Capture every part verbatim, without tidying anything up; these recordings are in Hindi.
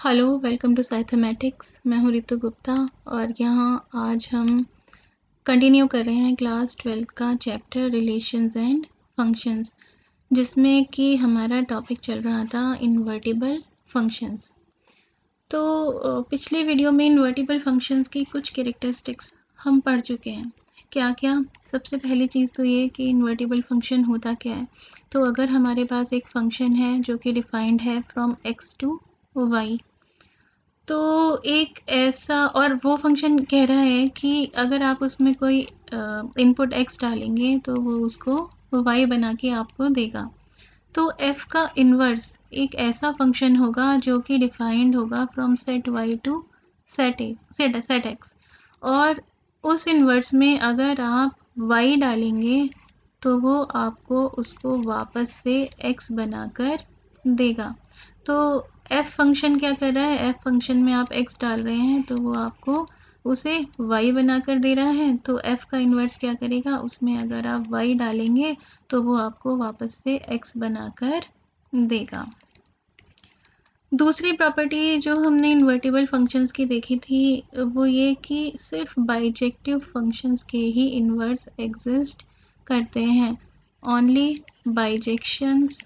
Hello, welcome to mathematics. मैं हूँ रितु गुप्ता और यहाँ आज हम कंटिन्यू कर रहे हैं क्लास ट्वेल्थ का चैप्टर रिलेशंस एंड फंक्शंस, जिसमें कि हमारा टॉपिक चल रहा था इन्वर्टिबल फंक्शंस। तो पिछले वीडियो में इन्वर्टिबल फंक्शंस की कुछ कैरेक्टरिस्टिक्स हम पढ़ चुके हैं। क्या क्या? सबसे पहली चीज़ तो ये कि इन्वर्टिबल फंक्शन होता क्या है। तो अगर हमारे पास एक फंक्शन है जो कि डिफाइंड है फ्रॉम एक्स टू वाई, तो एक ऐसा, और वो फंक्शन कह रहा है कि अगर आप उसमें कोई इनपुट x डालेंगे तो वो उसको y बना के आपको देगा। तो f का इन्वर्स एक ऐसा फंक्शन होगा जो कि डिफाइंड होगा from set y to set set set x, और उस इन्वर्स में अगर आप y डालेंगे तो वो आपको उसको वापस से x बनाकर देगा। तो f फंक्शन क्या कर रहा है, f फंक्शन में आप x डाल रहे हैं तो वो आपको उसे y बनाकर दे रहा है। तो f का इन्वर्स क्या करेगा, उसमें अगर आप y डालेंगे तो वो आपको वापस से x बनाकर देगा। दूसरी प्रॉपर्टी जो हमने इन्वर्टिबल फंक्शंस की देखी थी वो ये कि सिर्फ बाइजेक्टिव फंक्शंस के ही इन्वर्स एग्जिस्ट करते हैं। Only bijections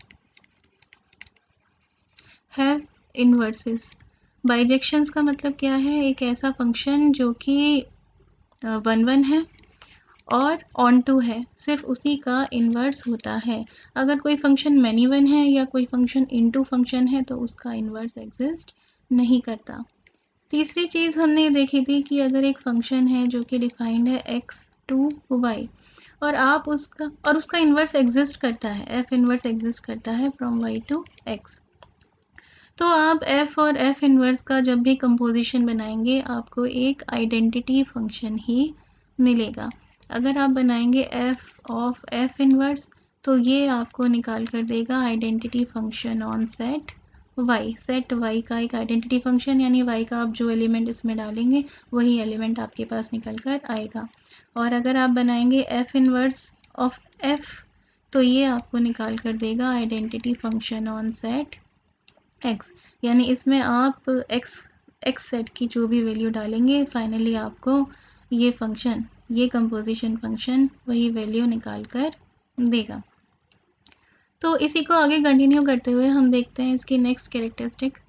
have inverses. Bijections का मतलब क्या है, एक ऐसा फंक्शन जो कि वन वन है और ऑन टू है, सिर्फ उसी का इन्वर्स होता है। अगर कोई फंक्शन मैनी वन है या कोई फंक्शन इनटू फंक्शन है तो उसका इन्वर्स एग्जिस्ट नहीं करता। तीसरी चीज़ हमने देखी थी कि अगर एक फंक्शन है जो कि डिफाइंड है एक्स टू वाई और आप उसका और उसका इन्वर्स एग्जिस्ट करता है, एफ इन्वर्स एग्जिस्ट करता है फ्रॉम वाई टू एक्स, तो आप f और f इन्वर्स का जब भी कंपोजिशन बनाएंगे आपको एक आइडेंटिटी फंक्शन ही मिलेगा। अगर आप बनाएंगे f ऑफ f इन्वर्स तो ये आपको निकाल कर देगा identity function on set y। Set y का एक आइडेंटिटी फंक्शन, यानी y का आप जो एलिमेंट इसमें डालेंगे वही एलिमेंट आपके पास निकल कर आएगा। और अगर आप बनाएंगे f इन्वर्स ऑफ f तो ये आपको निकाल कर देगा identity function on set x, यानी इसमें आप x x सेट की जो भी वैल्यू डालेंगे फाइनली आपको ये फंक्शन, ये कंपोजिशन फंक्शन वही वैल्यू निकाल कर देगा। तो इसी को आगे कंटिन्यू करते हुए हम देखते हैं इसकी नेक्स्ट कैरेक्टरिस्टिक।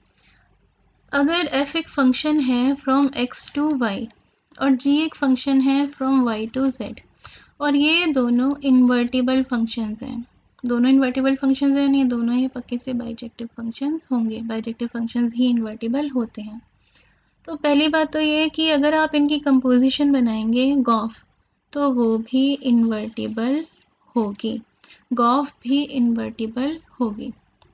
अगर f एक फंक्शन है फ्रॉम x टू y और g एक फंक्शन है फ्रॉम y टू z और ये दोनों इन्वर्टिबल फंक्शंस हैं, दोनों इन्वर्टिबल फंक्शंस हैं, ये दोनों ही पक्के से बाइजेक्टिव फंक्शंस होंगे। बाइजेक्टिव फंक्शंस ही इन्वर्टिबल होते हैं। तो पहली बात तो ये है कि अगर आप इनकी कंपोजिशन बनाएंगे गॉफ तो वो भी इन्वर्टिबल होगी, गॉफ भी इन्वर्टिबल होगी।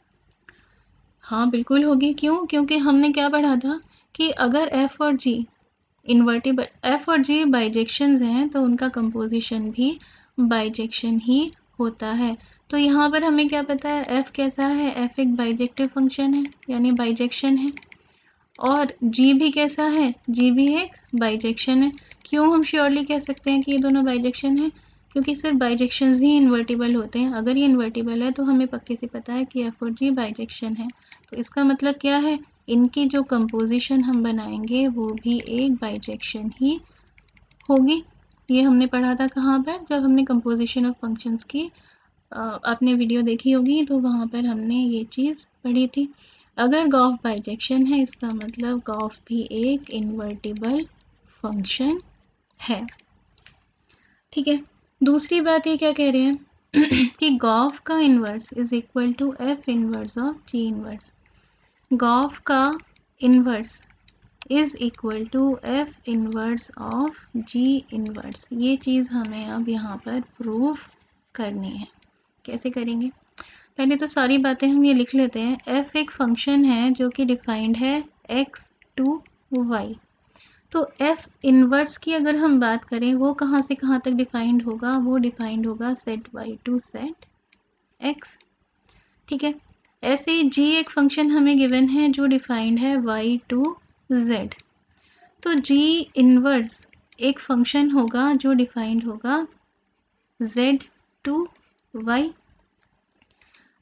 हाँ बिल्कुल होगी। क्यों? क्योंकि हमने क्या पढ़ा था कि अगर f और g इन्वर्टिबल, f और g बाइजेक्शंस हैं तो उनका कंपोजिशन भी बाइजेक्शन ही होता है। तो यहाँ पर हमें क्या पता है, f कैसा है, f एक बाइजेक्टिव फंक्शन है यानी बाइजेक्शन है, और g भी कैसा है, g भी एक बाइजेक्शन है। क्यों हम श्योरली कह सकते हैं कि ये दोनों बाइजेक्शन है, क्योंकि सिर्फ बाइजेक्शंस ही इन्वर्टिबल होते हैं। अगर ये इन्वर्टिबल है तो हमें पक्के से पता है कि f और g बाइजेक्शन है। तो इसका मतलब क्या है, इनकी जो कंपोजिशन हम बनाएंगे वो भी एक बाइजेक्शन ही होगी। ये हमने पढ़ा था कहाँ पर, जब हमने कंपोजिशन ऑफ फंक्शंस की आपने वीडियो देखी होगी तो वहाँ पर हमने ये चीज़ पढ़ी थी। अगर गॉफ बाइजेक्शन है इसका मतलब गॉफ भी एक इन्वर्टिबल फंक्शन है। ठीक है, दूसरी बात ये क्या कह रहे हैं कि गॉफ का inverse is equal to f inverse of g inverse. G of का inverse is equal to f inverse of g inverse. ये चीज़ हमें अब यहाँ पर प्रूव करनी है। कैसे करेंगे? पहले तो सारी बातें हम ये लिख लेते हैं। f एक फंक्शन है जो कि डिफाइंड है x टू y। तो f इन्वर्स की अगर हम बात करें वो कहाँ से कहाँ तक डिफाइंड होगा, वो डिफाइंड होगा set y to set x। ठीक है, ऐसे ही g एक फंक्शन हमें गिवन है जो डिफाइंड है y टू z। तो g इन्वर्स एक फंक्शन होगा जो डिफाइंड होगा z टू y।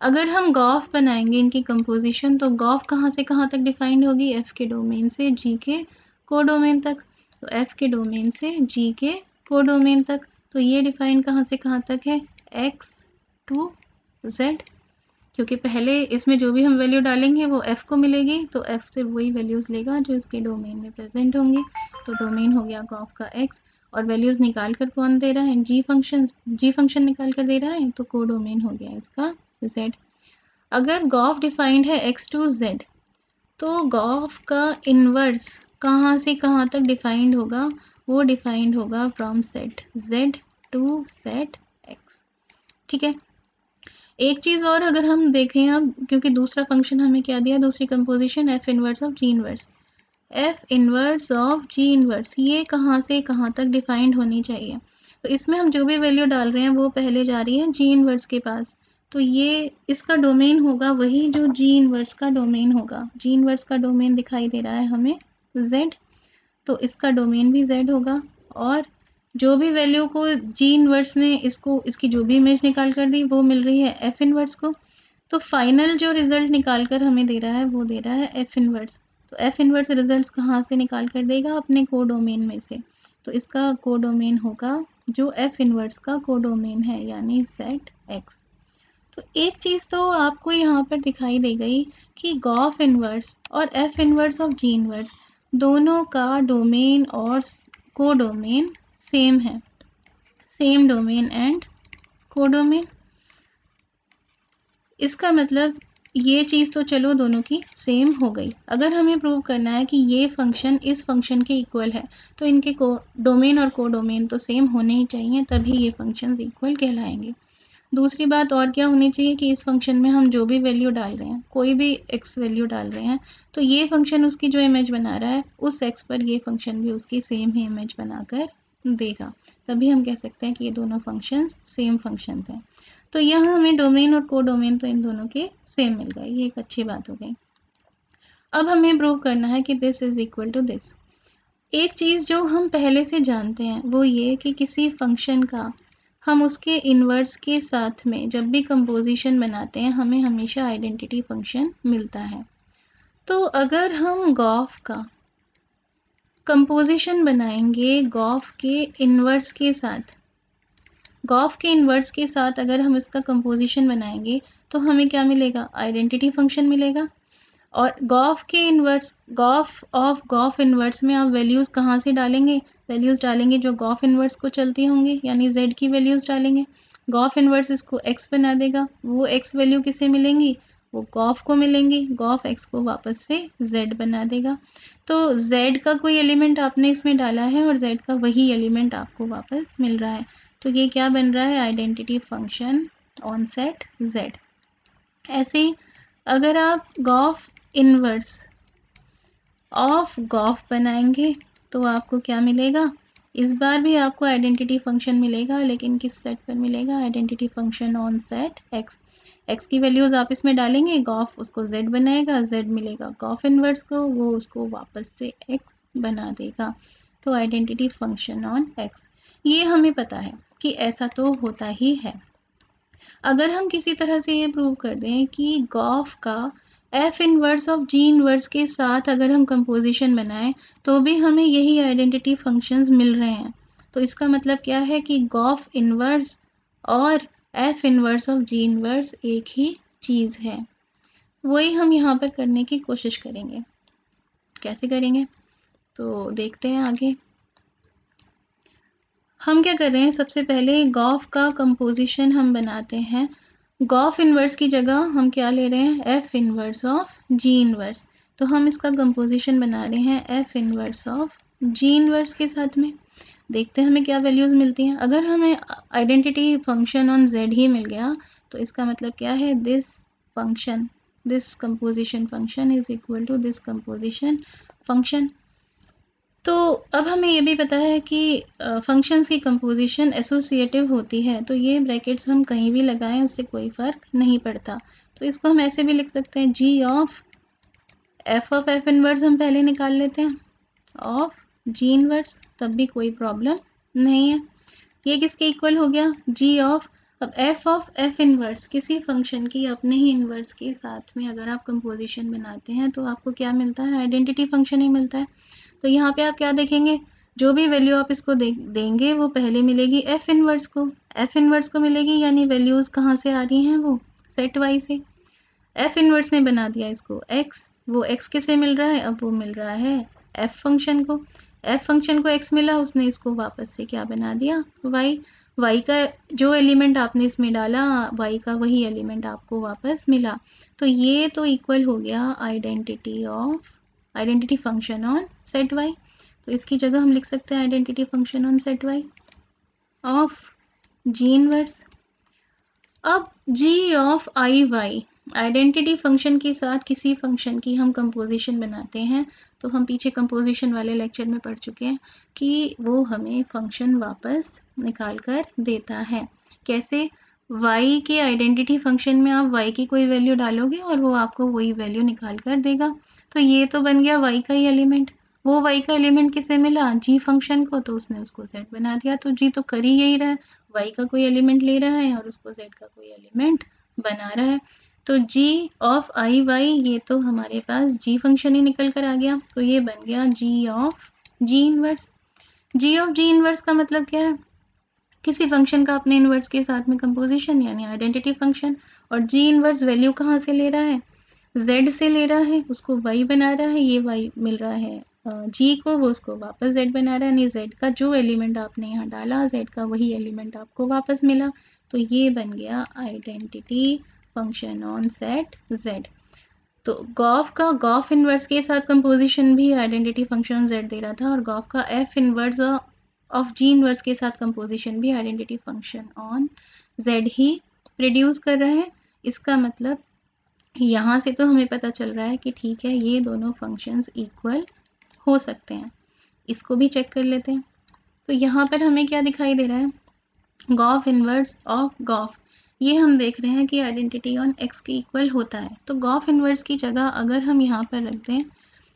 अगर हम गॉफ बनाएंगे इनकी कंपोजिशन, तो गॉफ कहाँ से कहाँ तक डिफाइंड होगी, एफ के डोमेन से जी के कोडोमेन तक। तो एफ के डोमेन से जी के कोडोमेन तक, तो ये डिफाइन कहाँ से कहाँ तक है, एक्स टू जेड, क्योंकि पहले इसमें जो भी हम वैल्यू डालेंगे वो एफ को मिलेगी, तो एफ से वही वैल्यूज़ लेगा जो इसके डोमेन में प्रेजेंट होंगी। तो डोमेन हो गया गॉफ का एक्स, और वैल्यूज़ निकाल कर कौन दे रहा है, जी फंक्शन, जी फंक्शन निकाल कर दे रहा है, तो कोडोमेन हो गया इसका जेड। अगर गॉफ डिफाइंड है एक्स टू जेड, तो गॉफ का इन्वर्स कहाँ से कहाँ तक डिफाइंड होगा, वो डिफाइंड होगा from set z to set x. ठीक है। एक चीज़ और अगर हम देखें अब, क्योंकि दूसरा फंक्शन हमें क्या दिया, दूसरी composition f inverse of g inverse, f inverse of g inverse ये कहाँ से कहाँ तक डिफाइंड होनी चाहिए। तो इसमें हम जो भी वैल्यू डाल रहे हैं वो पहले जा रही है जी इनवर्स के पास, तो ये इसका डोमेन होगा वही जो जी इनवर्स का डोमेन होगा। जी इनवर्स का डोमेन दिखाई दे रहा है हमें z, तो इसका डोमेन भी z होगा, और जो भी वैल्यू को जी इनवर्स ने इसको इसकी जो भी इमेज निकाल कर दी वो मिल रही है एफ इनवर्स को। तो फाइनल जो रिजल्ट निकाल कर हमें दे रहा है वो दे रहा है एफ इनवर्स। तो एफ इनवर्स रिजल्ट्स कहाँ से निकाल कर देगा, अपने कोडोमेन में से। तो इसका कोडोमेन होगा जो एफ इनवर्स का कोडोमेन है, यानी सेट एक्स। तो एक चीज़ तो आपको यहाँ पर दिखाई दे गई कि गॉफ इनवर्स और f inverse of g inverse दोनों का डोमेन और कोडोमेन सेम है, सेम डोमेन एंड कोडोमेन। इसका मतलब ये चीज़ तो चलो दोनों की सेम हो गई। अगर हमें प्रूव करना है कि ये फंक्शन इस फंक्शन के इक्वल है, तो इनके को डोमेन और कोडोमेन तो सेम होने ही चाहिए, तभी ये फंक्शंस इक्वल कहलाएंगे। दूसरी बात और क्या होनी चाहिए कि इस फंक्शन में हम जो भी वैल्यू डाल रहे हैं, कोई भी एक्स वैल्यू डाल रहे हैं, तो ये फंक्शन उसकी जो इमेज बना रहा है उस एक्स पर ये फंक्शन भी उसकी सेम ही इमेज बनाकर देगा, तभी हम कह सकते हैं कि ये दोनों फंक्शंस सेम फंक्शंस हैं। तो यहाँ हमें डोमेन और कोडोमेन तो इन दोनों के सेम मिल गए, ये एक अच्छी बात हो गई। अब हमें प्रूव करना है कि this is equal to this. एक चीज़ जो हम पहले से जानते हैं वो ये कि किसी फंक्शन का हम उसके इन्वर्स के साथ में जब भी कंपोजिशन बनाते हैं हमें हमेशा आइडेंटिटी फंक्शन मिलता है। तो अगर हम गॉफ का कंपोजिशन बनाएंगे गॉफ के इन्वर्स के साथ, गॉफ के इन्वर्स के साथ अगर हम इसका कंपोजिशन बनाएंगे तो हमें क्या मिलेगा, आइडेंटिटी फंक्शन मिलेगा। और गॉफ के inverse, g o f of g o f inverse में आप वैल्यूज़ कहाँ से डालेंगे, वैल्यूज़ डालेंगे जो गॉफ इन्वर्स को चलती होंगी, यानी z की वैल्यूज़ डालेंगे। गॉफ इन्वर्स इसको x बना देगा, वो x वैल्यू किसे मिलेंगी, वो गॉफ को मिलेंगी, गॉफ x को वापस से z बना देगा। तो z का कोई एलिमेंट आपने इसमें डाला है और z का वही एलिमेंट आपको वापस मिल रहा है, तो ये क्या बन रहा है, identity function on set z। ऐसे ही अगर आप गॉफ इन्वर्स ऑफ गॉफ बनाएंगे तो आपको क्या मिलेगा, इस बार भी आपको आइडेंटिटी फंक्शन मिलेगा, लेकिन किस सेट पर मिलेगा, identity function on set x। x की वैल्यूज़ आप इसमें डालेंगे, गॉफ उसको z बनाएगा, z मिलेगा गॉफ इन्वर्स को, वो उसको वापस से x बना देगा। तो आइडेंटिटी फंक्शन ऑन x, ये हमें पता है कि ऐसा तो होता ही है। अगर हम किसी तरह से ये प्रूव कर दें कि गॉफ का f inverse of g inverse के साथ अगर हम कंपोजिशन बनाएं तो भी हमें यही आइडेंटिटी फंक्शंस मिल रहे हैं, तो इसका मतलब क्या है कि गॉफ इनवर्स और f inverse of g inverse एक ही चीज़ है। वही हम यहाँ पर करने की कोशिश करेंगे। कैसे करेंगे तो देखते हैं आगे। हम क्या कर रहे हैं, सबसे पहले गॉफ का कंपोजिशन हम बनाते हैं। गॉफ इन्वर्स की जगह हम क्या ले रहे हैं, f inverse of g inverse. तो हम इसका कंपोजिशन बना रहे हैं f inverse of g inverse के साथ में। देखते हैं हमें क्या वैल्यूज़ मिलती हैं। अगर हमें आइडेंटिटी फंक्शन ऑन जेड ही मिल गया तो इसका मतलब क्या है, this function, this composition function is equal to this composition function. तो अब हमें ये भी पता है कि फंक्शंस की कंपोजिशन एसोसिएटिव होती है, तो ये ब्रैकेट्स हम कहीं भी लगाएं उससे कोई फ़र्क नहीं पड़ता। तो इसको हम ऐसे भी लिख सकते हैं, g of f of f inverse हम पहले निकाल लेते हैं, ऑफ जी इनवर्स, तब भी कोई प्रॉब्लम नहीं है। ये किसके इक्वल हो गया, जी ऑफ, अब एफ ऑफ एफ इनवर्स, किसी फंक्शन की अपने ही इनवर्स के साथ में अगर आप कंपोजिशन बनाते हैं तो आपको क्या मिलता है, आइडेंटिटी फंक्शन ही मिलता है। तो यहाँ पे आप क्या देखेंगे, जो भी वैल्यू आप इसको दे, देंगे वो पहले मिलेगी एफ इनवर्स को, एफ इनवर्स को मिलेगी, यानी वैल्यूज़ कहाँ से आ रही हैं, वो सेट वाई से। एफ इनवर्स ने बना दिया इसको एक्स, वो एक्स किसे मिल रहा है, अब वो मिल रहा है एफ फंक्शन को। एफ फंक्शन को एक्स मिला, उसने इसको वापस से क्या बना दिया, वाई। वाई का जो एलिमेंट आपने इसमें डाला, वाई का वही एलिमेंट आपको वापस मिला। तो ये तो इक्वल हो गया identity of identity function on set y. तो इसकी जगह हम लिख सकते हैं identity function on set y of g inverse. अब g of i y, identity function के साथ किसी फंक्शन की हम कंपोजिशन बनाते हैं, तो हम पीछे कंपोजिशन वाले लेक्चर में पढ़ चुके हैं कि वो हमें फंक्शन वापस निकाल कर देता है। कैसे, y के आइडेंटिटी फंक्शन में आप y की कोई वैल्यू डालोगे और वो आपको वही वैल्यू निकाल कर देगा। तो ये तो बन गया y का ही एलिमेंट। वो y का एलिमेंट किसे मिला, g फंक्शन को, तो उसने उसको z बना दिया। तो g तो कर ही यही रहा है, y का कोई एलिमेंट ले रहा है और उसको z का कोई एलिमेंट बना रहा है। तो g ऑफ आई वाई, ये तो हमारे पास g फंक्शन ही निकल कर आ गया। तो ये बन गया g of g inverse. g of g inverse का मतलब क्या है, किसी फंक्शन का अपने इनवर्स के साथ में कंपोजिशन, यानी आइडेंटिटी फंक्शन। और g इनवर्स वैल्यू कहाँ से ले रहा है, z से ले रहा है, उसको y बना रहा है, ये y मिल रहा है g को, वो उसको वापस z बना रहा है, यानी z का जो एलिमेंट आपने यहाँ डाला, z का वही एलिमेंट आपको वापस मिला। तो ये बन गया identity function on set z। तो गॉफ का गॉफ इनवर्स के साथ कंपोजिशन भी आइडेंटिटी फंक्शन ऑन z दे रहा था, और गॉफ का f inverse of g inverse के साथ कंपोजिशन भी आइडेंटिटी फंक्शन ऑन z ही प्रोड्यूस कर रहा है। इसका मतलब यहाँ से तो हमें पता चल रहा है कि ठीक है, ये दोनों फंक्शंस इक्वल हो सकते हैं। इसको भी चेक कर लेते हैं। तो यहाँ पर हमें क्या दिखाई दे रहा है, गॉफ इनवर्स ऑफ गॉफ, ये हम देख रहे हैं कि आइडेंटिटी ऑन x के इक्वल होता है। तो गॉफ इनवर्स की जगह अगर हम यहाँ पर रख दें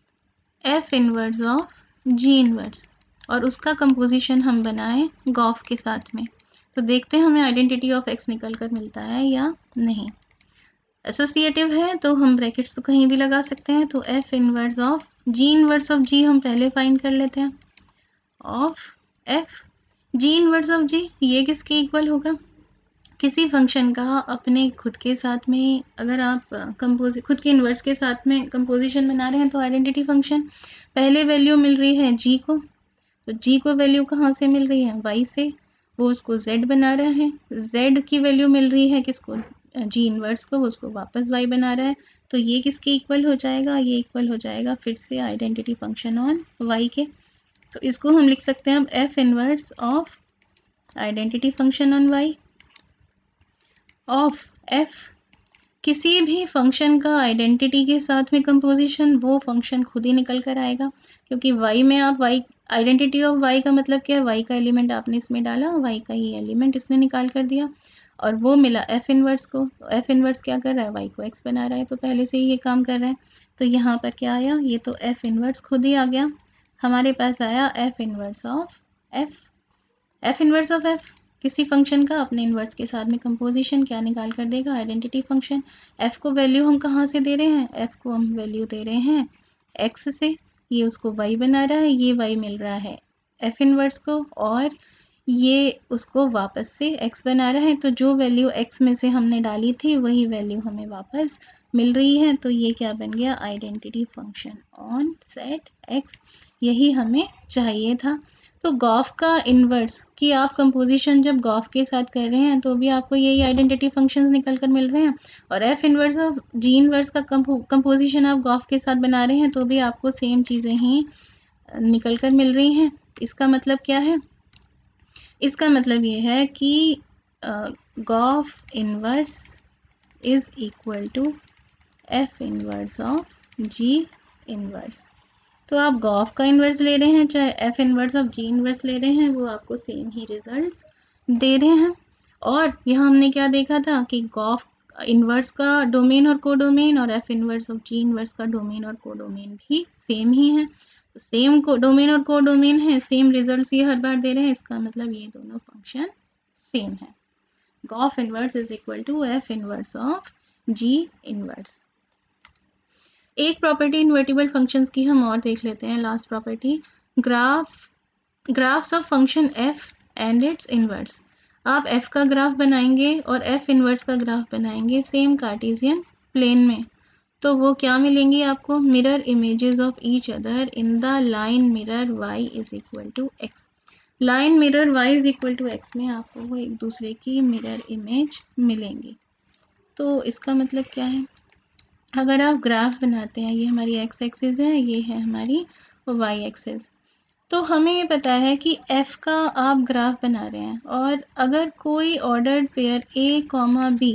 f inverse of g inverse और उसका कंपोजिशन हम बनाएं गॉफ के साथ में, तो देखते हैं हमें आइडेंटिटी ऑफ x निकल कर मिलता है या नहीं। एसोसिएटिव है तो हम ब्रैकेट्स तो कहीं भी लगा सकते हैं। तो f inverse of g inverse of g हम पहले फाइंड कर लेते हैं, of f g inverse of g, ये किसके इक्वल होगा, किसी फंक्शन का अपने खुद के साथ में अगर आप कंपोज खुद के इन्वर्स के साथ में कंपोजिशन बना रहे हैं, तो आइडेंटिटी फंक्शन पहले वैल्यू मिल रही है g को, तो g को वैल्यू कहाँ से मिल रही है, y से, वो उसको z बना रहा है। z की वैल्यू मिल रही है किसको, g इन्वर्स को, वो उसको वापस y बना रहा है। तो ये किसके इक्वल हो जाएगा, ये इक्वल हो जाएगा फिर से आइडेंटिटी फंक्शन ऑन y के। तो इसको हम लिख सकते हैं अब f inverse of identity function on y of f, किसी भी फंक्शन का आइडेंटिटी के साथ में कंपोजिशन वो फंक्शन खुद ही निकल कर आएगा, क्योंकि y में आप y आइडेंटिटी ऑफ y का मतलब क्या है, y का एलिमेंट आपने इसमें डाला, y का ही एलिमेंट इसने निकाल कर दिया और वो मिला f इनवर्स को। तो f इनवर्स क्या कर रहा है, y को x बना रहा है, तो पहले से ही ये काम कर रहा है। तो यहाँ पर क्या आया, ये तो f इनवर्स खुद ही आ गया, हमारे पास आया f inverse of f। f inverse of f किसी फंक्शन का अपने इन्वर्स के साथ में कंपोजिशन क्या निकाल कर देगा, आइडेंटिटी फंक्शन। f को वैल्यू हम कहाँ से दे रहे हैं, f को हम वैल्यू दे रहे हैं x से, ये उसको y बना रहा है, ये y मिल रहा है f इनवर्स को, और ये उसको वापस से x बना रहा है। तो जो वैल्यू x में से हमने डाली थी वही वैल्यू हमें वापस मिल रही है। तो ये क्या बन गया, identity function on set x, यही हमें चाहिए था। तो गॉफ का इन्वर्स की आप कंपोजिशन जब गॉफ के साथ कर रहे हैं तो भी आपको यही आइडेंटिटी फंक्शंस निकल कर मिल रहे हैं, और f inverse of g inverse का कंपोजिशन आप गॉफ के साथ बना रहे हैं तो भी आपको सेम चीज़ें ही निकल कर मिल रही हैं। इसका मतलब क्या है, इसका मतलब ये है कि g o f inverse is equal to f inverse of g inverse. तो आप गॉफ का इन्वर्स ले रहे हैं चाहे f inverse of g inverse ले रहे हैं, वो आपको सेम ही रिजल्ट्स दे रहे हैं। और यहाँ हमने क्या देखा था कि गॉफ इन्वर्स का डोमेन और कोडोमेन और f inverse of g inverse का डोमेन और कोडोमेन भी सेम ही है। तो सेम को डोमेन और कोडोमेन है, सेम रिजल्ट्स ये हर बार दे रहे हैं, इसका मतलब ये दोनों फंक्शन सेम है। Of inverse is equal to f inverse of g inverse. एक प्रॉपर्टी इन्वर्टिबल फंक्शंस की हम और देख लेते हैं, last property, graph graphs of function f and its inverse. आप एफ का ग्राफ बनाएंगे और एफ इनवर्स का ग्राफ बनाएंगे सेम कार्टेशियन प्लेन में, तो वो क्या मिलेंगी आपको, mirror images of each other in the line mirror y is equal to x. Line mirror y is equal to x में आपको वो एक दूसरे की मिरर इमेज मिलेंगी। तो इसका मतलब क्या है, अगर आप ग्राफ बनाते हैं, ये हमारी एक्स एक्सिस है, ये है हमारी वाई एक्सिस, तो हमें ये पता है कि f का आप ग्राफ बना रहे हैं और अगर कोई ordered pair a comma b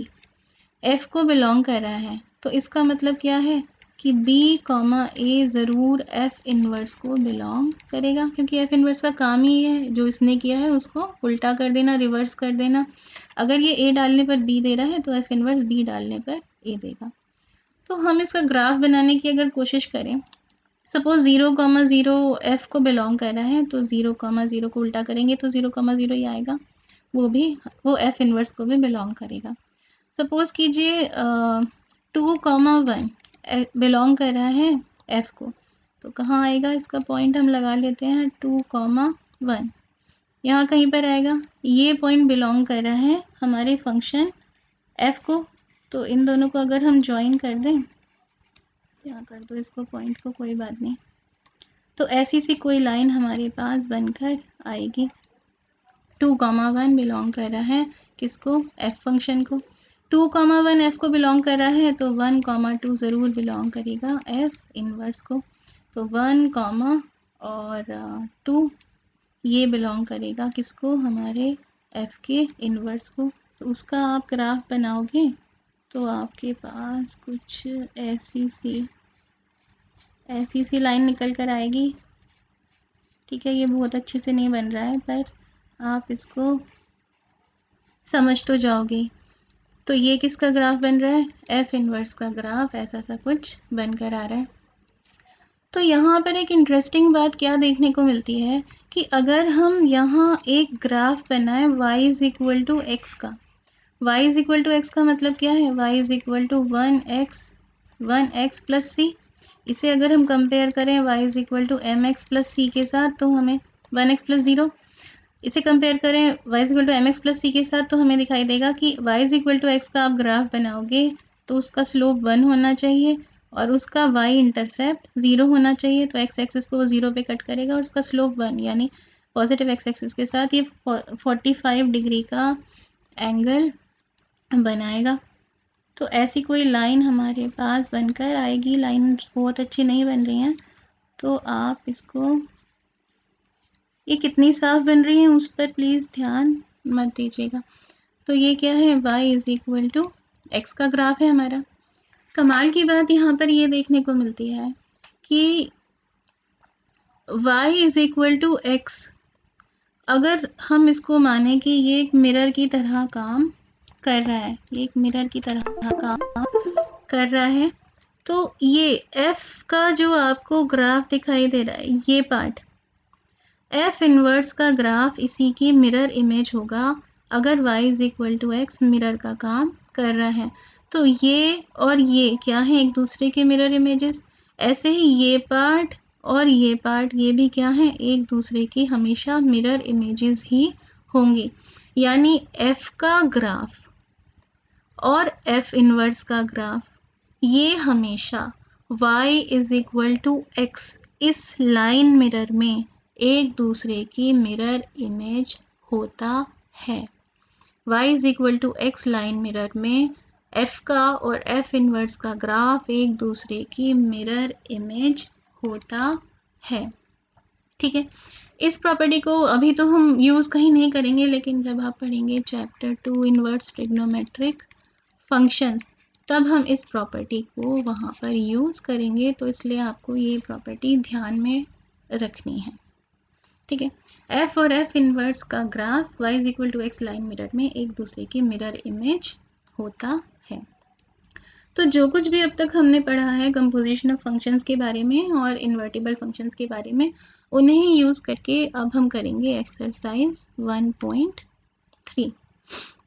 f को बिलोंग कर रहा है तो इसका मतलब क्या है कि b कॉमा a ज़रूर f इन्वर्स को बिलोंग करेगा, क्योंकि f इन्वर्स का काम ही है जो इसने किया है उसको उल्टा कर देना, रिवर्स कर देना। अगर ये a डालने पर b दे रहा है तो f इन्वर्स b डालने पर a देगा। तो हम इसका ग्राफ बनाने की अगर कोशिश करें, suppose zero comma zero f को बिलोंग कर रहा है, तो ज़ीरो कॉमा ज़ीरो को उल्टा करेंगे तो ज़ीरो कॉमा ज़ीरो ही आएगा, वो भी वो एफ़ इन्वर्स को भी बिलोंग करेगा। सपोज कीजिए टू कॉमा वन बिलोंग कर रहा है एफ़ को, तो कहाँ आएगा इसका पॉइंट हम लगा लेते हैं, टू कॉमा वन यहाँ कहीं पर आएगा। ये पॉइंट बिलोंग कर रहा है हमारे फंक्शन एफ़ को, तो इन दोनों को अगर हम ज्वाइन कर दें, यहाँ कर दो इसको पॉइंट को, कोई बात नहीं, तो ऐसी सी कोई लाइन हमारे पास बनकर आएगी। टू कॉमा वन बिलोंग कर रहा है किसको, एफ फंक्शन को। टू कॉमा वन एफ को बिलोंग कर रहा है तो वन कॉमा टू ज़रूर बिलोंग करेगा एफ इनवर्स को। तो वन कॉमा और टू ये बिलोंग करेगा किसको, हमारे एफ के इनवर्स को। तो उसका आप ग्राफ बनाओगे तो आपके पास कुछ ऐसी सी ऐसी सी लाइन निकल कर आएगी। ठीक है, ये बहुत अच्छे से नहीं बन रहा है पर आप इसको समझ तो जाओगे। तो ये किसका ग्राफ बन रहा है, एफ इनवर्स का ग्राफ ऐसा सा कुछ बनकर आ रहा है। तो यहाँ पर एक इंटरेस्टिंग बात क्या देखने को मिलती है कि अगर हम यहाँ एक ग्राफ बनाएं y is equal to x का, y is equal to x का मतलब क्या है, y is equal to one x one x plus c. इसे अगर हम कंपेयर करें y is equal to m x plus c के साथ तो हमें वन एक्स प्लस ज़ीरो, इसे कंपेयर करें y is equal to m x plus c के साथ तो हमें दिखाई देगा कि y is equal to x का आप ग्राफ बनाओगे तो उसका स्लोप वन होना चाहिए और उसका y इंटरसेप्ट ज़ीरो होना चाहिए। तो x एक्सिस को वो ज़ीरो पे कट करेगा और उसका स्लोप वन, यानी पॉजिटिव x एक्सिस के साथ ये फोर्टी फाइव डिग्री का एंगल बनाएगा। तो ऐसी कोई लाइन हमारे पास बनकर आएगी। लाइन बहुत अच्छी नहीं बन रही हैं तो आप इसको, ये कितनी साफ बन रही है उस पर प्लीज़ ध्यान मत दीजिएगा। तो ये क्या है, y is equal to x का ग्राफ है हमारा। कमाल की बात यहाँ पर ये देखने को मिलती है कि y is equal to x, अगर हम इसको माने कि ये एक मिरर की तरह काम कर रहा है, ये एक मिरर की तरह काम कर रहा है, तो ये f का जो आपको ग्राफ दिखाई दे रहा है, ये पार्ट f इनवर्स का ग्राफ इसी की मिरर इमेज होगा अगर y is equal to x mirror का काम कर रहा है। तो ये और ये क्या है, एक दूसरे के मिरर इमेजेस। ऐसे ही ये पार्ट और ये पार्ट, ये भी क्या है, एक दूसरे की हमेशा मिरर इमेजेस ही होंगी। यानी f का ग्राफ और f इनवर्स का ग्राफ ये हमेशा y is equal to x इस लाइन मिरर में एक दूसरे की मिरर इमेज होता है। y is equal to x line mirror में f का और f इनवर्स का ग्राफ एक दूसरे की मिरर इमेज होता है। ठीक है, इस प्रॉपर्टी को अभी तो हम यूज़ कहीं नहीं करेंगे, लेकिन जब आप पढ़ेंगे chapter two inverse trigonometric functions तब हम इस प्रॉपर्टी को वहाँ पर यूज़ करेंगे। तो इसलिए आपको ये प्रॉपर्टी ध्यान में रखनी है। ठीक है, f और f इनवर्स का graph y is equal to x line mirror में एक दूसरे की मिरर इमेज होता है। तो जो कुछ भी अब तक हमने पढ़ा है कंपोजिशन ऑफ फंक्शंस के बारे में और इन्वर्टिबल फंक्शंस के बारे में, उन्हें ही यूज़ करके अब हम करेंगे exercise one point three.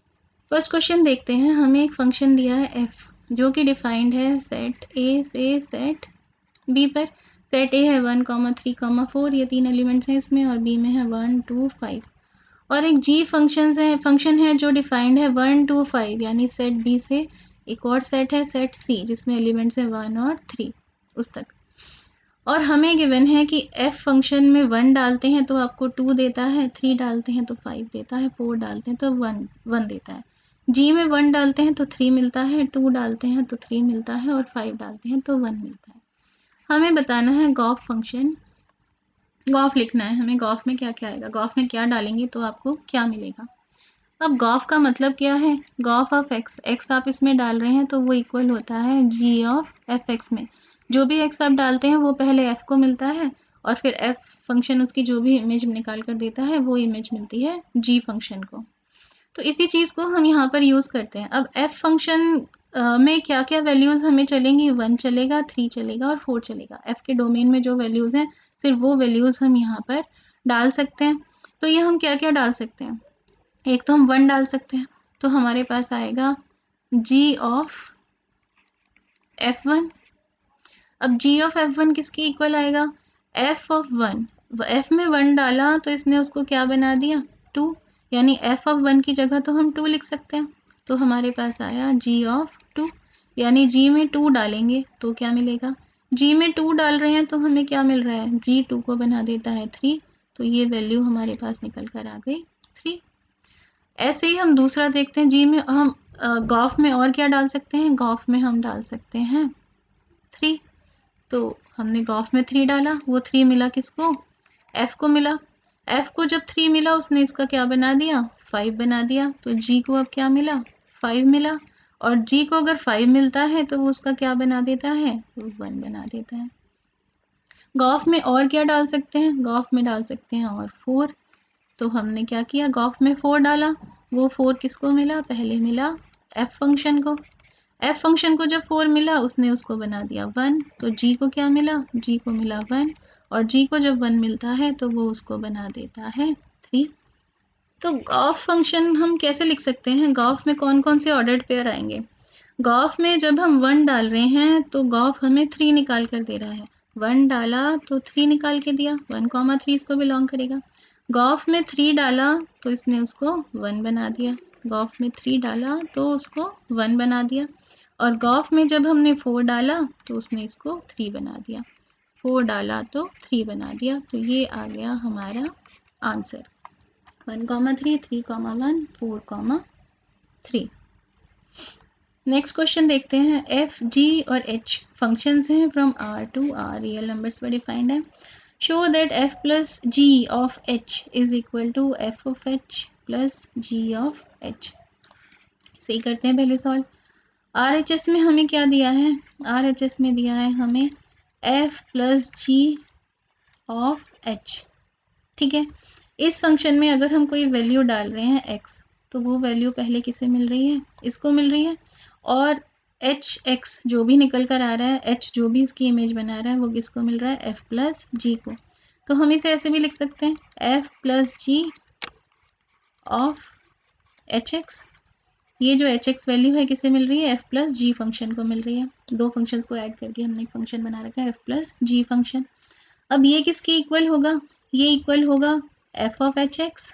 First question देखते हैं। हमें एक फंक्शन दिया है एफ जो कि डिफाइंड है सेट ए से सेट बी पर। सेट ए है one comma three comma four, ये तीन एलिमेंट्स हैं इसमें, और बी में है वन टू फाइव। और एक जी फंक्शन है फंक्शन है जो डिफाइंड है वन टू फाइव, यानी सेट बी से एक और सेट है सेट सी जिसमें एलिमेंट्स है वन और थ्री उस तक। और हमें गिवन है कि एफ फंक्शन में वन डालते हैं तो आपको टू देता है, थ्री डालते हैं तो फाइव देता है, फोर डालते हैं तो वन वन देता है। जी में वन डालते हैं तो थ्री मिलता है, टू डालते हैं तो थ्री मिलता है, और फाइव डालते हैं तो वन मिलता है। हमें बताना है गॉफ फंक्शन, गॉफ लिखना है हमें। गॉफ में क्या क्या आएगा, गॉफ में क्या डालेंगे तो आपको क्या मिलेगा। अब गॉफ का मतलब क्या है, गॉफ ऑफ एक्स, एक्स आप इसमें डाल रहे हैं तो वो इक्वल होता है जी ऑफ एफ एक्स में। जो भी एक्स आप डालते हैं वो पहले एफ को मिलता है, और फिर एफ फंक्शन उसकी जो भी इमेज निकाल कर देता है वो इमेज मिलती है जी फंक्शन को। तो इसी चीज़ को हम यहाँ पर यूज़ करते हैं। अब एफ फंक्शन में क्या क्या वैल्यूज़ हमें चलेंगी, वन चलेगा, थ्री चलेगा और फोर चलेगा। एफ के डोमेन में जो वैल्यूज़ हैं सिर्फ वो वैल्यूज़ हम यहाँ पर डाल सकते हैं। तो ये हम क्या क्या डाल सकते हैं, एक तो हम वन डाल सकते हैं, तो हमारे पास आएगा जी ऑफ एफ वन। अब जी ऑफ एफ वन किसके इक्वल आएगा, एफ ऑफ वन। एफ में वन डाला तो इसने उसको क्या बना दिया, टू, यानी एफ ऑफ वन की जगह तो हम टू लिख सकते हैं। तो हमारे पास आया जी ऑफ टू, यानी जी में टू डालेंगे तो क्या मिलेगा, जी में टू डाल रहे हैं तो हमें क्या मिल रहा है, जी टू को बना देता है थ्री, तो ये वैल्यू हमारे पास निकल कर आ गई थ्री। ऐसे ही हम दूसरा देखते हैं, जी में हम गॉफ में और क्या डाल सकते हैं, गॉफ में हम डाल सकते हैं थ्री। तो हमने गॉफ में थ्री डाला, वो थ्री मिला किसको, एफ को मिला। एफ को जब थ्री मिला उसने इसका क्या बना दिया, फाइव बना दिया। तो जी को अब क्या मिला, फाइव मिला, और जी को अगर फाइव मिलता है तो वो उसका क्या बना देता है, वन बना देता है। गॉफ में और क्या डाल सकते हैं, गॉफ में डाल सकते हैं और फोर। तो हमने क्या किया, गॉफ में फोर डाला, वो फोर किसको मिला, पहले मिला एफ फंक्शन को। एफ फंक्शन को जब फोर मिला उसने उसको बना दिया वन, तो जी को क्या मिला, जी को मिला वन, और जी को जब वन मिलता है तो वो उसको बना देता है थ्री। तो गॉफ फंक्शन हम कैसे लिख सकते हैं, गॉफ में कौन कौन से ऑर्डर्ड पेयर आएंगे। गॉफ में जब हम वन डाल रहे हैं तो गॉफ हमें थ्री निकाल कर दे रहा है, वन डाला तो थ्री निकाल के दिया, वन कॉमा थ्री इसको बिलोंग करेगा। गॉफ में थ्री डाला तो इसने उसको वन बना दिया, गॉफ में थ्री डाला तो उसको वन बना दिया, और गॉफ में जब हमने फोर डाला तो उसने इसको थ्री बना दिया, फोर डाला तो थ्री बना दिया। तो ये आ गया हमारा answer, one comma three, three comma one, four comma three. Next question देखते हैं। एफ जी और एच फंक्शंस हैं from R to R, real numbers पर डिफाइंड है। Show that f plus g of h is equal to f of h plus g of h. सही करते हैं पहले सॉल्व। आर एच एस में हमें क्या दिया है, आर एच एस में दिया है हमें f plus g of h. ठीक है, इस फंक्शन में अगर हम कोई वैल्यू डाल रहे हैं एक्स तो वो वैल्यू पहले किसे मिल रही है, इसको मिल रही है, और एच एक्स जो भी निकल कर आ रहा है, एच जो भी इसकी इमेज बना रहा है वो किसको मिल रहा है, एफ प्लस जी को। तो हम इसे ऐसे भी लिख सकते हैं, f plus g of h x. ये जो एच एक्स वैल्यू है किसे मिल रही है, एफ प्लस जी फंक्शन को मिल रही है। दो फंक्शंस को ऐड करके हमने एक फंक्शन बना रखा है एफ प्लस जी फंक्शन। अब ये किसके इक्वल होगा, ये इक्वल होगा f of h x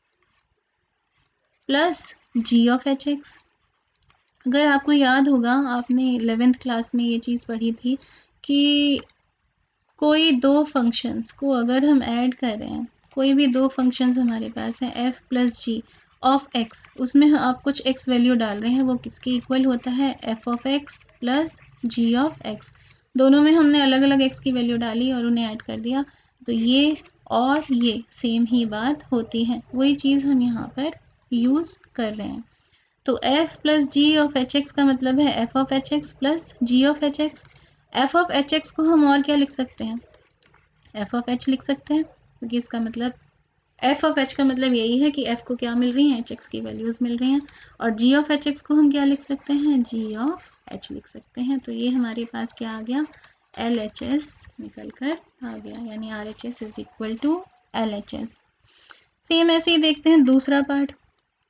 plus g of h x. अगर आपको याद होगा, आपने इलेवेंथ क्लास में ये चीज़ पढ़ी थी कि कोई दो फंक्शंस को अगर हम ऐड कर रहे हैं, कोई भी दो फंक्शंस हमारे पास हैं f plus g of x, उसमें आप कुछ एक्स वैल्यू डाल रहे हैं, वो किसके इक्वल होता है, f of x plus g of x. दोनों में हमने अलग अलग एक्स की वैल्यू डाली और उन्हें ऐड कर दिया, तो ये और ये सेम ही बात होती है, वही चीज़ हम यहाँ पर यूज़ कर रहे हैं। तो f plus g of h x का मतलब है f of h x plus g of h x. F of h x को हम और क्या लिख सकते हैं, एफ ऑफ एच लिख सकते हैं, क्योंकि इसका मतलब एफ ऑफ एच का मतलब यही है कि f को क्या मिल रही है, एच एक्स की वैल्यूज़ मिल रही हैं, और जी ऑफ एच एक्स को हम क्या लिख सकते हैं, जी ऑफ एच लिख सकते हैं। तो ये हमारे पास क्या आ गया, एल एच एस निकल कर आ गया, यानी R H S is equal to L H S. Same ऐसे ही देखते हैं दूसरा पार्ट।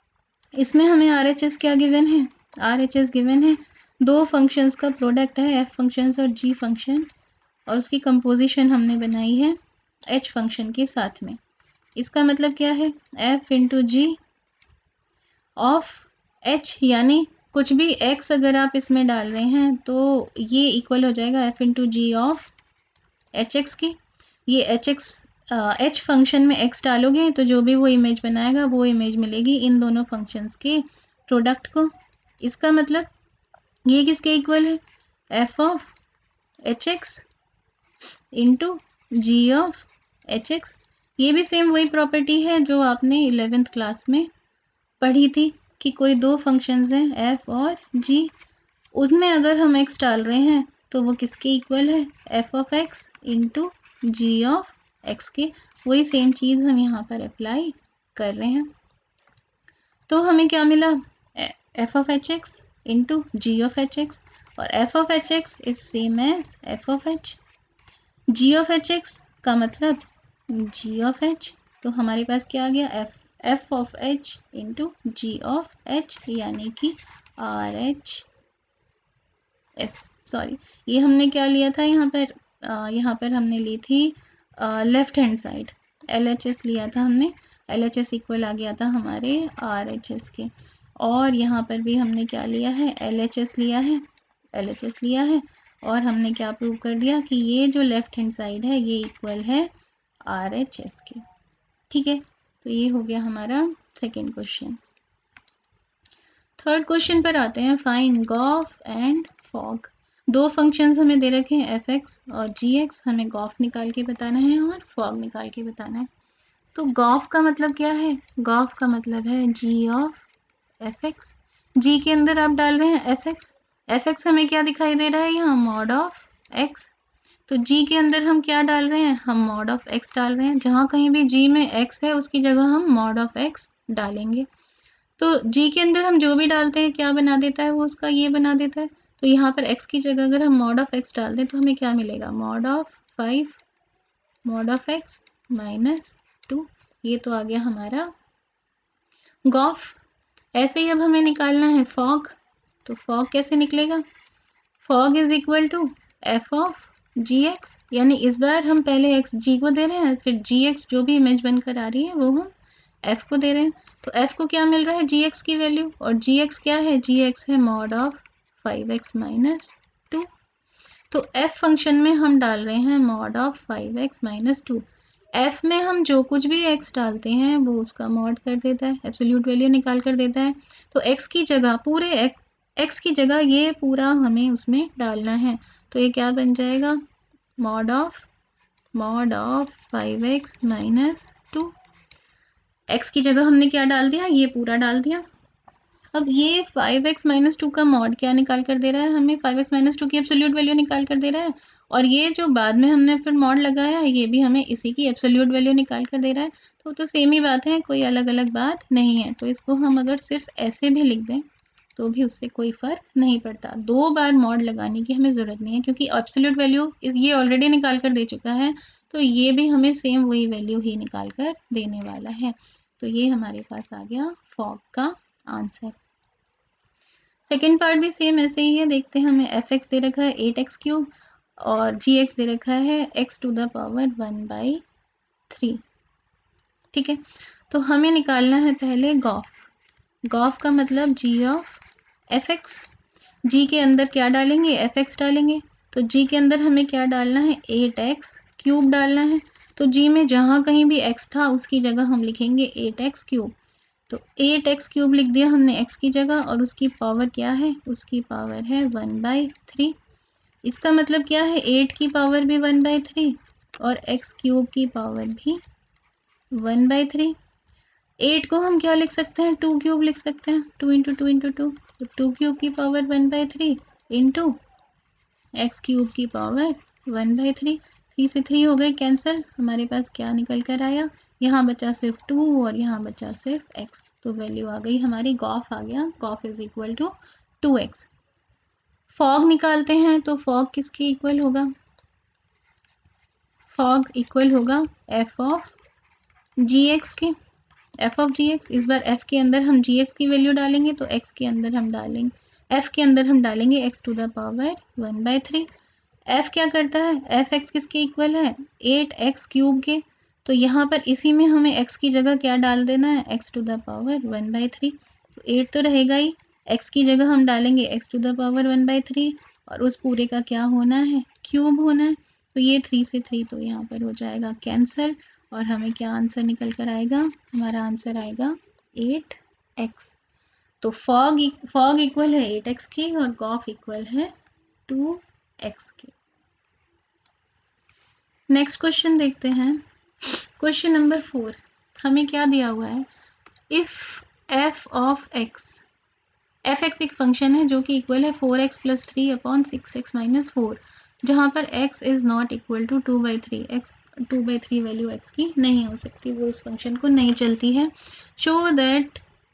इसमें हमें आर एच एस क्या गिवन है, आर एच एस गिवन है दो फंक्शंस का प्रोडक्ट है, एफ फंक्शंस और जी फंक्शन, और उसकी कंपोजिशन हमने बनाई है एच फंक्शन के साथ में। इसका मतलब क्या है, f into g of h, यानी कुछ भी एक्स अगर आप इसमें डाल रहे हैं तो ये इक्वल हो जाएगा f into g of h x की। ये एच एक्स एच फंक्शन में एक्स डालोगे तो जो भी वो इमेज बनाएगा वो इमेज मिलेगी इन दोनों फंक्शंस के प्रोडक्ट को। इसका मतलब ये किसके इक्वल है, f of h x into g of h x. ये भी सेम वही प्रॉपर्टी है जो आपने इलेवेंथ क्लास में पढ़ी थी कि कोई दो फंक्शंस हैं एफ और जी, उसमें अगर हम एक्स डाल रहे हैं तो वो किसके इक्वल है, f of x into g of x के। वही सेम चीज़ हम यहाँ पर अप्लाई कर रहे हैं। तो हमें क्या मिला, f of h x into g of h x, और f of h x is same as f of h. G of h x का मतलब जी ऑफ एच, तो हमारे पास क्या आ गया, f f of h into g of h, यानी कि आर एच एस। सॉरी, ये हमने क्या लिया था यहाँ पर, आ, यहाँ पर हमने ली थी left hand side, L H S लिया था हमने, एल एच एस इक्वल आ गया था हमारे आर एच एस के। और यहाँ पर भी हमने क्या लिया है, एल एच एस लिया है, एल एच एस लिया है, और हमने क्या प्रूव कर दिया कि ये जो लेफ्ट हैंड साइड है ये इक्वल है आर एच एस के। ठीक है, तो ये हो गया हमारा सेकेंड क्वेश्चन। थर्ड क्वेश्चन पर आते हैं, फाइंड गॉफ एंड फॉग। दो फंक्शंस हमें दे रखे हैं एफ एक्स और जी एक्स, हमें गॉफ निकाल के बताना है और फॉग निकाल के बताना है। तो गॉफ का मतलब क्या है, गॉफ का मतलब है जी ऑफ एफ एक्स। जी के अंदर आप डाल रहे हैं एफ एक्स, एफ एक्स हमें क्या दिखाई दे रहा है यहाँ, मॉड ऑफ एक्स। तो जी के अंदर हम क्या डाल रहे हैं, हम मॉड ऑफ एक्स डाल रहे हैं। जहाँ कहीं भी जी में एक्स है उसकी जगह हम मॉड ऑफ एक्स डालेंगे। तो जी के अंदर हम जो भी डालते हैं क्या बना देता है वो, उसका ये बना देता है। तो यहाँ पर x की जगह अगर हम मॉड ऑफ x डाल दें तो हमें क्या मिलेगा, mod of five mod of x minus two. ये तो आ गया हमारा गॉफ। ऐसे ही अब हमें निकालना है फॉग। तो फॉग कैसे निकलेगा, fog is equal to f of g x, यानी इस बार हम पहले एक्स जी को दे रहे हैं, फिर जी एक्स जो भी इमेज बनकर आ रही है वो हम एफ को दे रहे हैं। तो एफ को क्या मिल रहा है, जी एक्स की वैल्यू, और जी एक्स क्या है, जी एक्स है mod of five x minus two. तो एफ फंक्शन में हम डाल रहे हैं mod of five x minus two. F में हम जो कुछ भी एक्स डालते हैं वो उसका मॉड कर देता है, एब्सोल्यूट वैल्यू निकाल कर देता है। तो एक्स की जगह पूरे एक्स की जगह ये पूरा हमें उसमें डालना है। तो ये क्या बन जाएगा, mod of mod of five x minus two. X की जगह हमने क्या डाल दिया, ये पूरा डाल दिया। अब ये फाइव एक्स माइनस टू का मॉड क्या निकाल कर दे रहा है, हमें फाइव एक्स माइनस टू की एब्सोल्यूट वैल्यू निकाल कर दे रहा है, और ये जो बाद में हमने फिर मॉड लगाया है ये भी हमें इसी की एब्सोल्यूट वैल्यू निकाल कर दे रहा है। तो तो सेम ही बात है, कोई अलग अलग बात नहीं है। तो इसको हम अगर सिर्फ ऐसे भी लिख दें तो भी उससे कोई फ़र्क नहीं पड़ता। दो बार मॉड लगाने की हमें ज़रूरत नहीं है, क्योंकि एब्सोल्यूट वैल्यू ये ऑलरेडी निकाल कर दे चुका है, तो ये भी हमें सेम वही वैल्यू ही निकाल कर देने वाला है। तो ये हमारे पास आ गया फॉग का आंसर। सेकेंड पार्ट भी सेम ऐसे ही है, देखते हैं। हमें एफ एक्स दे रखा है एट एक्स क्यूब और जी एक्स दे रखा है x to the power one by three. ठीक है, तो हमें निकालना है पहले गॉफ। गॉफ का मतलब जी ऑफ एफ एक्स। जी के अंदर क्या डालेंगे, एफ एक्स डालेंगे। तो जी के अंदर हमें क्या डालना है, एट एक्स क्यूब डालना है। तो जी में जहाँ कहीं भी एक्स था उसकी जगह हम लिखेंगे एट एक्स क्यूब। तो एट एक्स क्यूब लिख दिया हमने एक्स की जगह, और उसकी पावर क्या है, उसकी पावर है वन बाई थ्री। इसका मतलब क्या है, एट की पावर भी वन बाई थ्री और एक्स क्यूब की पावर भी वन बाई थ्री। एट को हम क्या लिख सकते हैं, टू क्यूब लिख सकते हैं, two into two into two. तो टू क्यूब की power one by three into x cube की power one by three. Three से थ्री हो गए कैंसिल, हमारे पास क्या निकल कर आया, यहाँ बचा सिर्फ टू और यहाँ बचा सिर्फ एक्स। तो वैल्यू आ गई हमारी, गॉफ आ गया, gof is equal to two x. Fog निकालते हैं, तो फॉग किसके इक्वल होगा, फॉग इक्वल होगा एफ ऑफ जी एक्स के। एफ ऑफ जी एक्स, इस बार एफ के अंदर हम जी एक्स की वैल्यू डालेंगे तो एक्स के अंदर हम डालेंगे एफ के अंदर हम डालेंगे x to the power one by three. F क्या करता है, एफ एक्स किसके इक्वल है, एट एक्स क्यूब के, तो यहाँ पर इसी में हमें एक्स की जगह क्या डाल देना है, x to the power one by three. तो एट तो रहेगा ही, एक्स की जगह हम डालेंगे x to the power one by three और उस पूरे का क्या होना है, क्यूब होना है। तो ये थ्री से थ्री तो यहाँ पर हो जाएगा कैंसिल और हमें क्या आंसर निकल कर आएगा, हमारा आंसर आएगा एट एक्स। तो फॉग फॉग इक्वल है एट एक्स के और गॉफ इक्वल है टू एक्स के। नेक्स्ट क्वेश्चन देखते हैं। क्वेश्चन नंबर फोर, हमें क्या दिया हुआ है, if f of x, f x एक फंक्शन है जो कि इक्वल है four x plus three upon six x minus four, जहाँ पर x is not equal to two by three, x two by three value x की नहीं हो सकती, वो इस फंक्शन को नहीं चलती है। Show that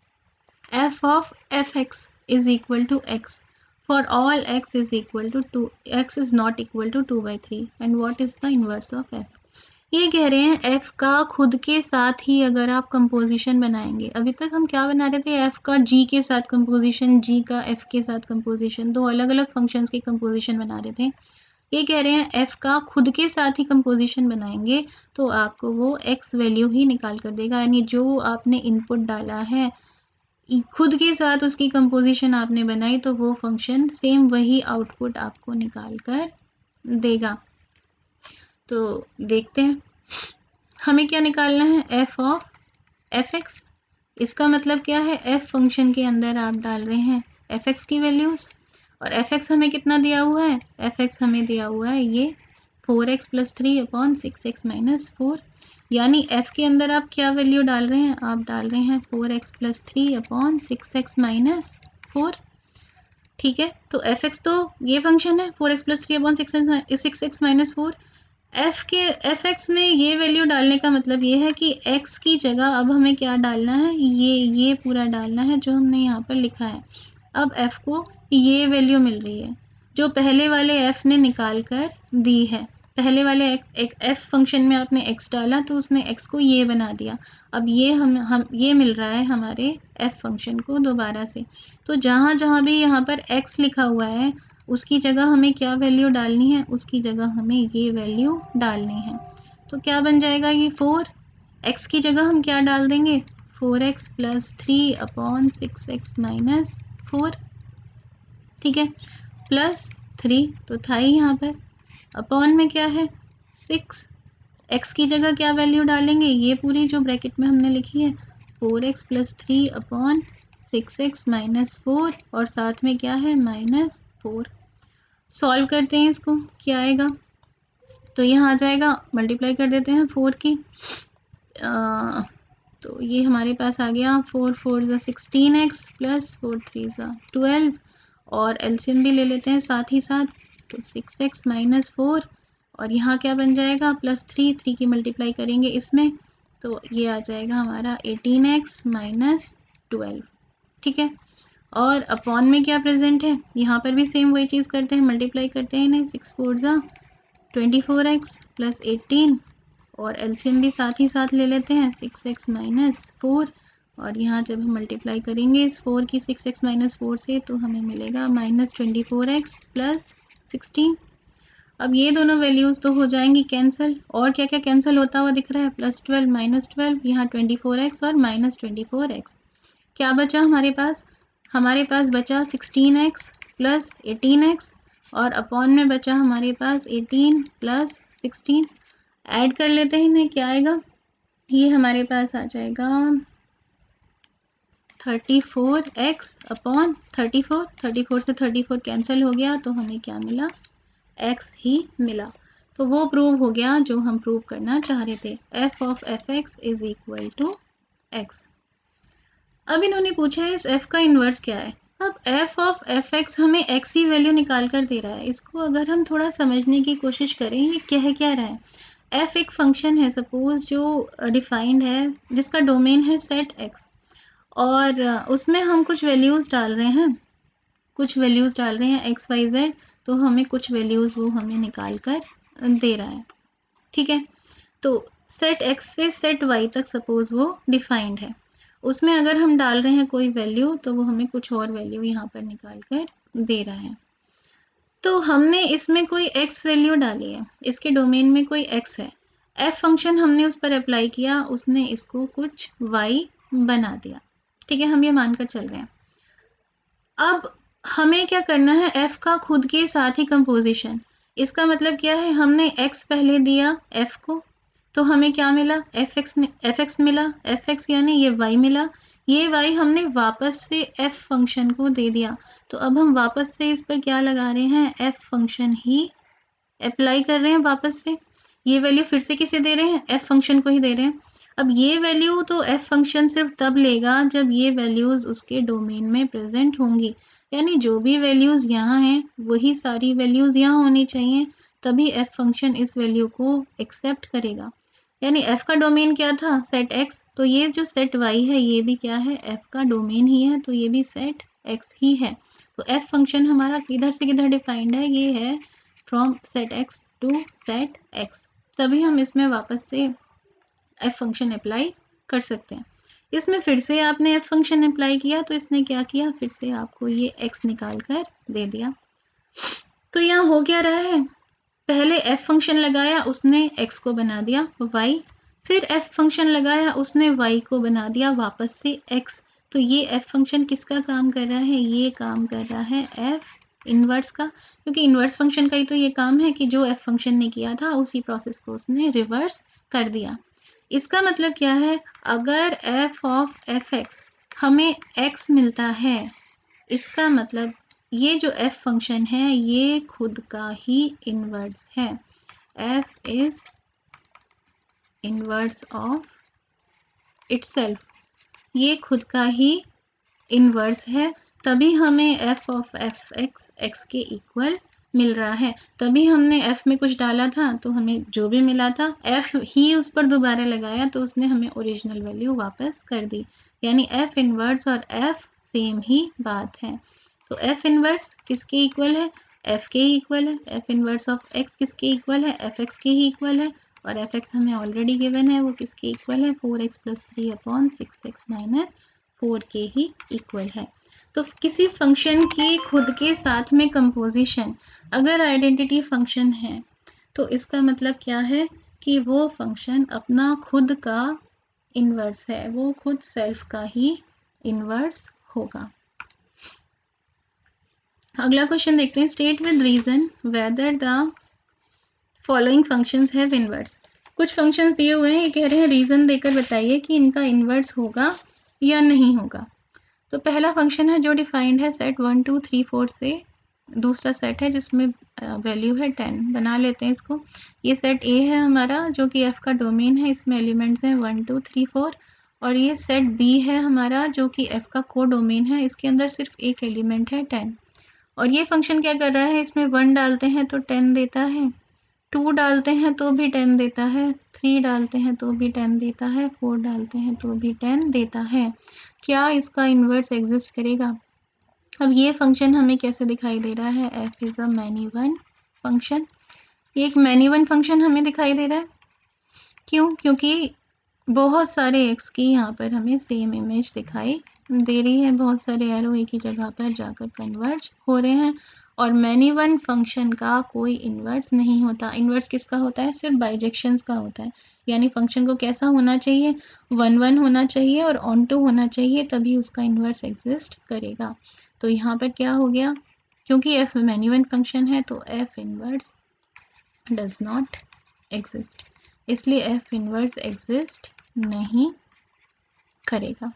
f of f x is equal to x for all x is equal to two, x is not equal to two by three and what is the inverse of f। ये कह रहे हैं f का खुद के साथ ही अगर आप कंपोजिशन बनाएंगे, अभी तक हम क्या बना रहे थे, f का g के साथ कंपोजिशन, g का f के साथ कंपोजिशन, दो अलग अलग फंक्शंस की कंपोजिशन बना रहे थे। ये कह रहे हैं f का खुद के साथ ही कंपोजिशन बनाएंगे तो आपको वो x वैल्यू ही निकाल कर देगा, यानी जो आपने इनपुट डाला है खुद के साथ उसकी कंपोजिशन आपने बनाई तो वो फंक्शन सेम वही आउटपुट आपको निकाल कर देगा। तो देखते हैं हमें क्या निकालना है, f ऑफ एफ एक्स। इसका मतलब क्या है, f फंक्शन के अंदर आप डाल रहे हैं fx की वैल्यूज़ और fx हमें कितना दिया हुआ है, fx हमें दिया हुआ है ये four x plus three upon six x minus four, यानी f के अंदर आप क्या वैल्यू डाल रहे हैं, आप डाल रहे हैं four x plus three upon six x minus four. ठीक है, तो fx तो ये फंक्शन है four x plus three upon six x minus four, f के एफ एक्स में ये वैल्यू डालने का मतलब ये है कि x की जगह अब हमें क्या डालना है, ये ये पूरा डालना है जो हमने यहाँ पर लिखा है। अब f को ये वैल्यू मिल रही है जो पहले वाले f ने निकाल कर दी है, पहले वाले एक, एक f फंक्शन में आपने x डाला तो उसने x को ये बना दिया, अब ये हम हम ये मिल रहा है हमारे f फंक्शन को दोबारा से। तो जहाँ जहाँ भी यहाँ पर x लिखा हुआ है उसकी जगह हमें क्या वैल्यू डालनी है, उसकी जगह हमें ये वैल्यू डालनी है। तो क्या बन जाएगा ये फोर, x की जगह हम क्या डाल देंगे, four x plus three upon six x minus four, ठीक है, प्लस थ्री तो था ही यहाँ पर, अपॉन में क्या है सिक्स, x की जगह क्या वैल्यू डालेंगे, ये पूरी जो ब्रैकेट में हमने लिखी है four x plus three upon six x minus four और साथ में क्या है माइनस फोर। सॉल्व करते हैं इसको, क्या आएगा, तो यहाँ आ जाएगा, मल्टीप्लाई कर देते हैं फोर की, आ, तो ये हमारे पास आ गया फोर फोर ज़ा sixteen x plus four three ज़ा ट्वेल्व और एलसीएम भी ले लेते हैं साथ ही साथ, तो सिक्स एक्स माइनस फोर और यहाँ क्या बन जाएगा प्लस थ्री, थ्री की मल्टीप्लाई करेंगे इसमें तो ये आ जाएगा हमारा एटीन एक्स माइनस ट्वेल्व। ठीक है, और अपॉन में क्या प्रेजेंट है, यहाँ पर भी सेम वही चीज़ करते हैं, मल्टीप्लाई करते हैं इन्हें, सिक्स फोर ज़ा twenty four x plus eighteen और एलसीएम भी साथ ही साथ ले लेते हैं, सिक्स एक्स माइनस फोर और यहाँ जब हम मल्टीप्लाई करेंगे इस फोर की सिक्स एक्स माइनस फोर से तो हमें मिलेगा minus twenty four x plus sixteen. अब ये दोनों वैल्यूज़ तो हो जाएंगी कैंसिल, और क्या क्या कैंसिल होता हुआ दिख रहा है, प्लस ट्वेल्व माइनस ट्वेल्व, यहाँ ट्वेंटी फोर एक्स और माइनस ट्वेंटी फोर एक्स, क्या बचा हमारे पास, हमारे पास बचा sixteen x plus eighteen x और अपॉन में बचा हमारे पास एटीन प्लस सिक्सटीन। ऐड कर लेते हैं इन्हें, क्या आएगा, ये हमारे पास आ जाएगा thirty four x upon thirty four, thirty four से थर्टी फोर कैंसिल हो गया तो हमें क्या मिला, x ही मिला। तो वो प्रूव हो गया जो हम प्रूव करना चाह रहे थे, f of f x is equal to x. अब इन्होंने पूछा है इस f का इन्वर्स क्या है। अब f ऑफ एफ एक्स हमें x ही वैल्यू निकाल कर दे रहा है, इसको अगर हम थोड़ा समझने की कोशिश करें ये कह क्या रहा है, f एक फंक्शन है सपोज जो डिफाइंड है जिसका डोमेन है सेट x और उसमें हम कुछ वैल्यूज़ डाल रहे हैं, कुछ वैल्यूज़ डाल रहे हैं एक्स वाई जेड, तो हमें कुछ वैल्यूज़ वो हमें निकाल कर दे रहा है। ठीक है, तो सेट एक्स से सेट वाई तक सपोज वो डिफाइंड है, उसमें अगर हम डाल रहे हैं कोई वैल्यू तो वो हमें कुछ और वैल्यू यहाँ पर निकाल कर दे रहा है। तो हमने इसमें कोई x वैल्यू डाली है, इसके डोमेन में कोई x है, f फंक्शन हमने उस पर अप्लाई किया, उसने इसको कुछ y बना दिया, ठीक है, हम ये मानकर चल रहे हैं। अब हमें क्या करना है, f का खुद के साथ ही कंपोजिशन। इसका मतलब क्या है, हमने x पहले दिया f को, तो हमें क्या मिला, fx fx मिला, fx यानी ये y मिला, ये y हमने वापस से f फंक्शन को दे दिया। तो अब हम वापस से इस पर क्या लगा रहे हैं, f फंक्शन ही अप्लाई कर रहे हैं वापस से। ये वैल्यू फिर से किसे दे रहे हैं, f फंक्शन को ही दे रहे हैं। अब ये वैल्यू तो f फंक्शन सिर्फ तब लेगा जब ये वैल्यूज़ उसके डोमेन में प्रेजेंट होंगी, यानी जो भी वैल्यूज़ यहाँ हैं वही सारी वैल्यूज़ यहाँ होनी चाहिए, तभी f फंक्शन इस वैल्यू को एक्सेप्ट करेगा। यानी f का डोमेन क्या था, सेट x, तो ये जो सेट y है ये भी क्या है, f का डोमेन ही है, तो ये भी सेट x ही है। तो f फंक्शन हमारा किधर से किधर डिफाइंड है, ये है from set x to set x, तभी हम इसमें वापस से f फंक्शन अप्लाई कर सकते हैं। इसमें फिर से आपने f फंक्शन अप्लाई किया तो इसने क्या किया, फिर से आपको ये x निकाल कर दे दिया। तो यहाँ हो क्या रहा है, पहले f फंक्शन लगाया उसने x को बना दिया y, फिर f फंक्शन लगाया उसने y को बना दिया वापस से x। तो ये f फंक्शन किसका काम कर रहा है, ये काम कर रहा है f इन्वर्स का, क्योंकि इन्वर्स फंक्शन का ही तो ये काम है कि जो f फंक्शन ने किया था उसी प्रोसेस को उसने रिवर्स कर दिया। इसका मतलब क्या है, अगर f ऑफ fx हमें x मिलता है, इसका मतलब ये जो f फंक्शन है ये खुद का ही इन्वर्स है, f is inverse of itself, ये खुद का ही इन्वर्स है, तभी हमें f ऑफ fx x के इक्वल मिल रहा है। तभी हमने f में कुछ डाला था तो हमें जो भी मिला था f ही उस पर दोबारा लगाया तो उसने हमें ओरिजिनल वैल्यू वापस कर दी, यानी f इन्वर्स और f सेम ही बात है। तो f इन्वर्स किसके इक्वल है, f के ही इक्वल है, f इन्वर्स ऑफ x किसके इक्वल है, fx के ही इक्वल है, और fx हमें ऑलरेडी गिवन है, वो किसके इक्वल है, four x plus three upon six x minus four के ही इक्वल है। तो किसी फंक्शन की खुद के साथ में कंपोजिशन अगर आइडेंटिटी फंक्शन है तो इसका मतलब क्या है कि वो फंक्शन अपना खुद का इन्वर्स है, वो खुद सेल्फ का ही इन्वर्स होगा। अगला क्वेश्चन देखते हैं, state with reason whether the following functions have inverse. कुछ फंक्शंस दिए हुए हैं, ये कह रहे हैं रीजन देकर बताइए कि इनका इन्वर्स होगा या नहीं होगा। तो पहला फंक्शन है जो डिफाइंड है set one two three four से, दूसरा सेट है जिसमें वैल्यू है टेन, बना लेते हैं इसको। ये सेट ए है हमारा जो कि एफ का डोमेन है, इसमें एलिमेंट्स हैं वन टू थ्री फोर, और ये सेट बी है हमारा जो कि एफ का को डोमेन है, इसके अंदर सिर्फ एक एलिमेंट है टेन। और ये फंक्शन क्या कर रहा है, इसमें वन डालते हैं तो टेन देता है, टू डालते हैं तो भी टेन देता है, थ्री डालते हैं तो भी टेन देता है, फोर डालते हैं तो भी टेन देता है। क्या इसका इन्वर्स एग्जिस्ट करेगा। अब ये फंक्शन हमें कैसे दिखाई दे रहा है, f is a many one function, ये एक मैनी वन फंक्शन हमें दिखाई दे रहा है, क्यों, क्योंकि बहुत सारे x की यहाँ पर हमें सेम इमेज दिखाई दे रही है, बहुत सारे एरो एक ही जगह पर जाकर कन्वर्ज हो रहे हैं, और मैनी वन फंक्शन का कोई इन्वर्स नहीं होता। इन्वर्स किसका होता है, सिर्फ बाइजेक्शंस का होता है, यानी फंक्शन को कैसा होना चाहिए, वन वन होना चाहिए और ऑन टू होना चाहिए, तभी उसका इन्वर्स एग्जिस्ट करेगा। तो यहाँ पर क्या हो गया, क्योंकि f मैनी वन फंक्शन है तो f inverse does not exist, इसलिए f इन्वर्स एग्जिस्ट नहीं करेगा।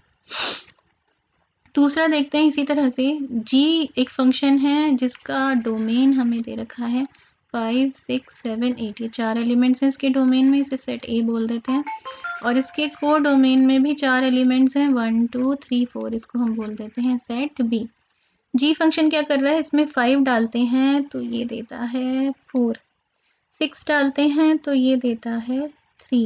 दूसरा देखते हैं इसी तरह से, g एक फंक्शन है जिसका डोमेन हमें दे रखा है फाइव सिक्स सेवन एट, ये चार एलिमेंट्स हैं इसके डोमेन में, इसे सेट ए बोल देते हैं, और इसके को डोमेन में भी चार एलिमेंट्स हैं वन टू थ्री फोर, इसको हम बोल देते हैं सेट बी। जी फंक्शन क्या कर रहा है, इसमें फाइव डालते हैं तो ये देता है फोर, सिक्स डालते हैं तो ये देता है थ्री,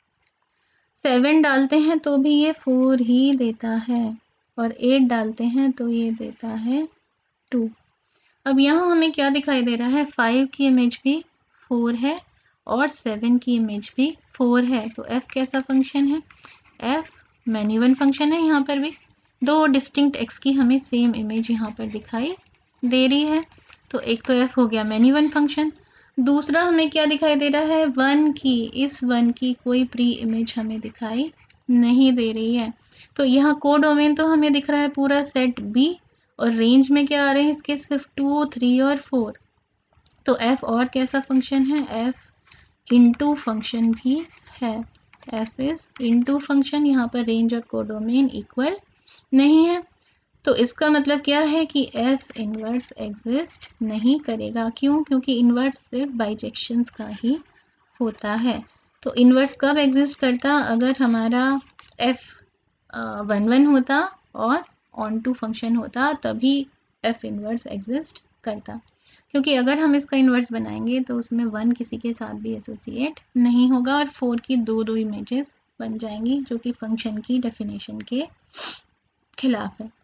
सेवन डालते हैं तो भी ये फोर ही देता है, और एट डालते हैं तो ये देता है टू। अब यहाँ हमें क्या दिखाई दे रहा है, फाइव की इमेज भी फोर है और सेवन की इमेज भी फोर है, तो f कैसा फंक्शन है, f मैनी वन फंक्शन है, यहाँ पर भी दो डिस्टिंक्ट एक्स की हमें सेम इमेज यहाँ पर दिखाई दे रही है। तो एक तो एफ हो गया मैनी वन फंक्शन। दूसरा हमें क्या दिखाई दे रहा है, वन की, इस वन की कोई प्री इमेज हमें दिखाई नहीं दे रही है। तो यहाँ कोडोमेन तो हमें दिख रहा है पूरा सेट बी, और रेंज में क्या आ रहे हैं इसके, सिर्फ टू, थ्री और फोर। तो एफ और कैसा फंक्शन है, एफ इनटू फंक्शन भी है। एफ इज इनटू फंक्शन, यहाँ पर रेंज और कोडोमेन इक्वल नहीं है। तो इसका मतलब क्या है कि एफ इनवर्स एग्जिस्ट नहीं करेगा। क्यों? क्योंकि इनवर्स सिर्फ बाइजेक्शंस का ही होता है। तो इनवर्स कब एग्जिस्ट करता, अगर हमारा एफ वन वन होता और ऑन टू फंक्शन होता, तभी एफ इनवर्स एग्जिस्ट करता। क्योंकि अगर हम इसका इन्वर्स बनाएंगे तो उसमें वन किसी के साथ भी एसोसिएट नहीं होगा, और फोर की दो दो इमेजेस बन जाएंगी, जो कि फंक्शन की डेफिनेशन के खिलाफ है।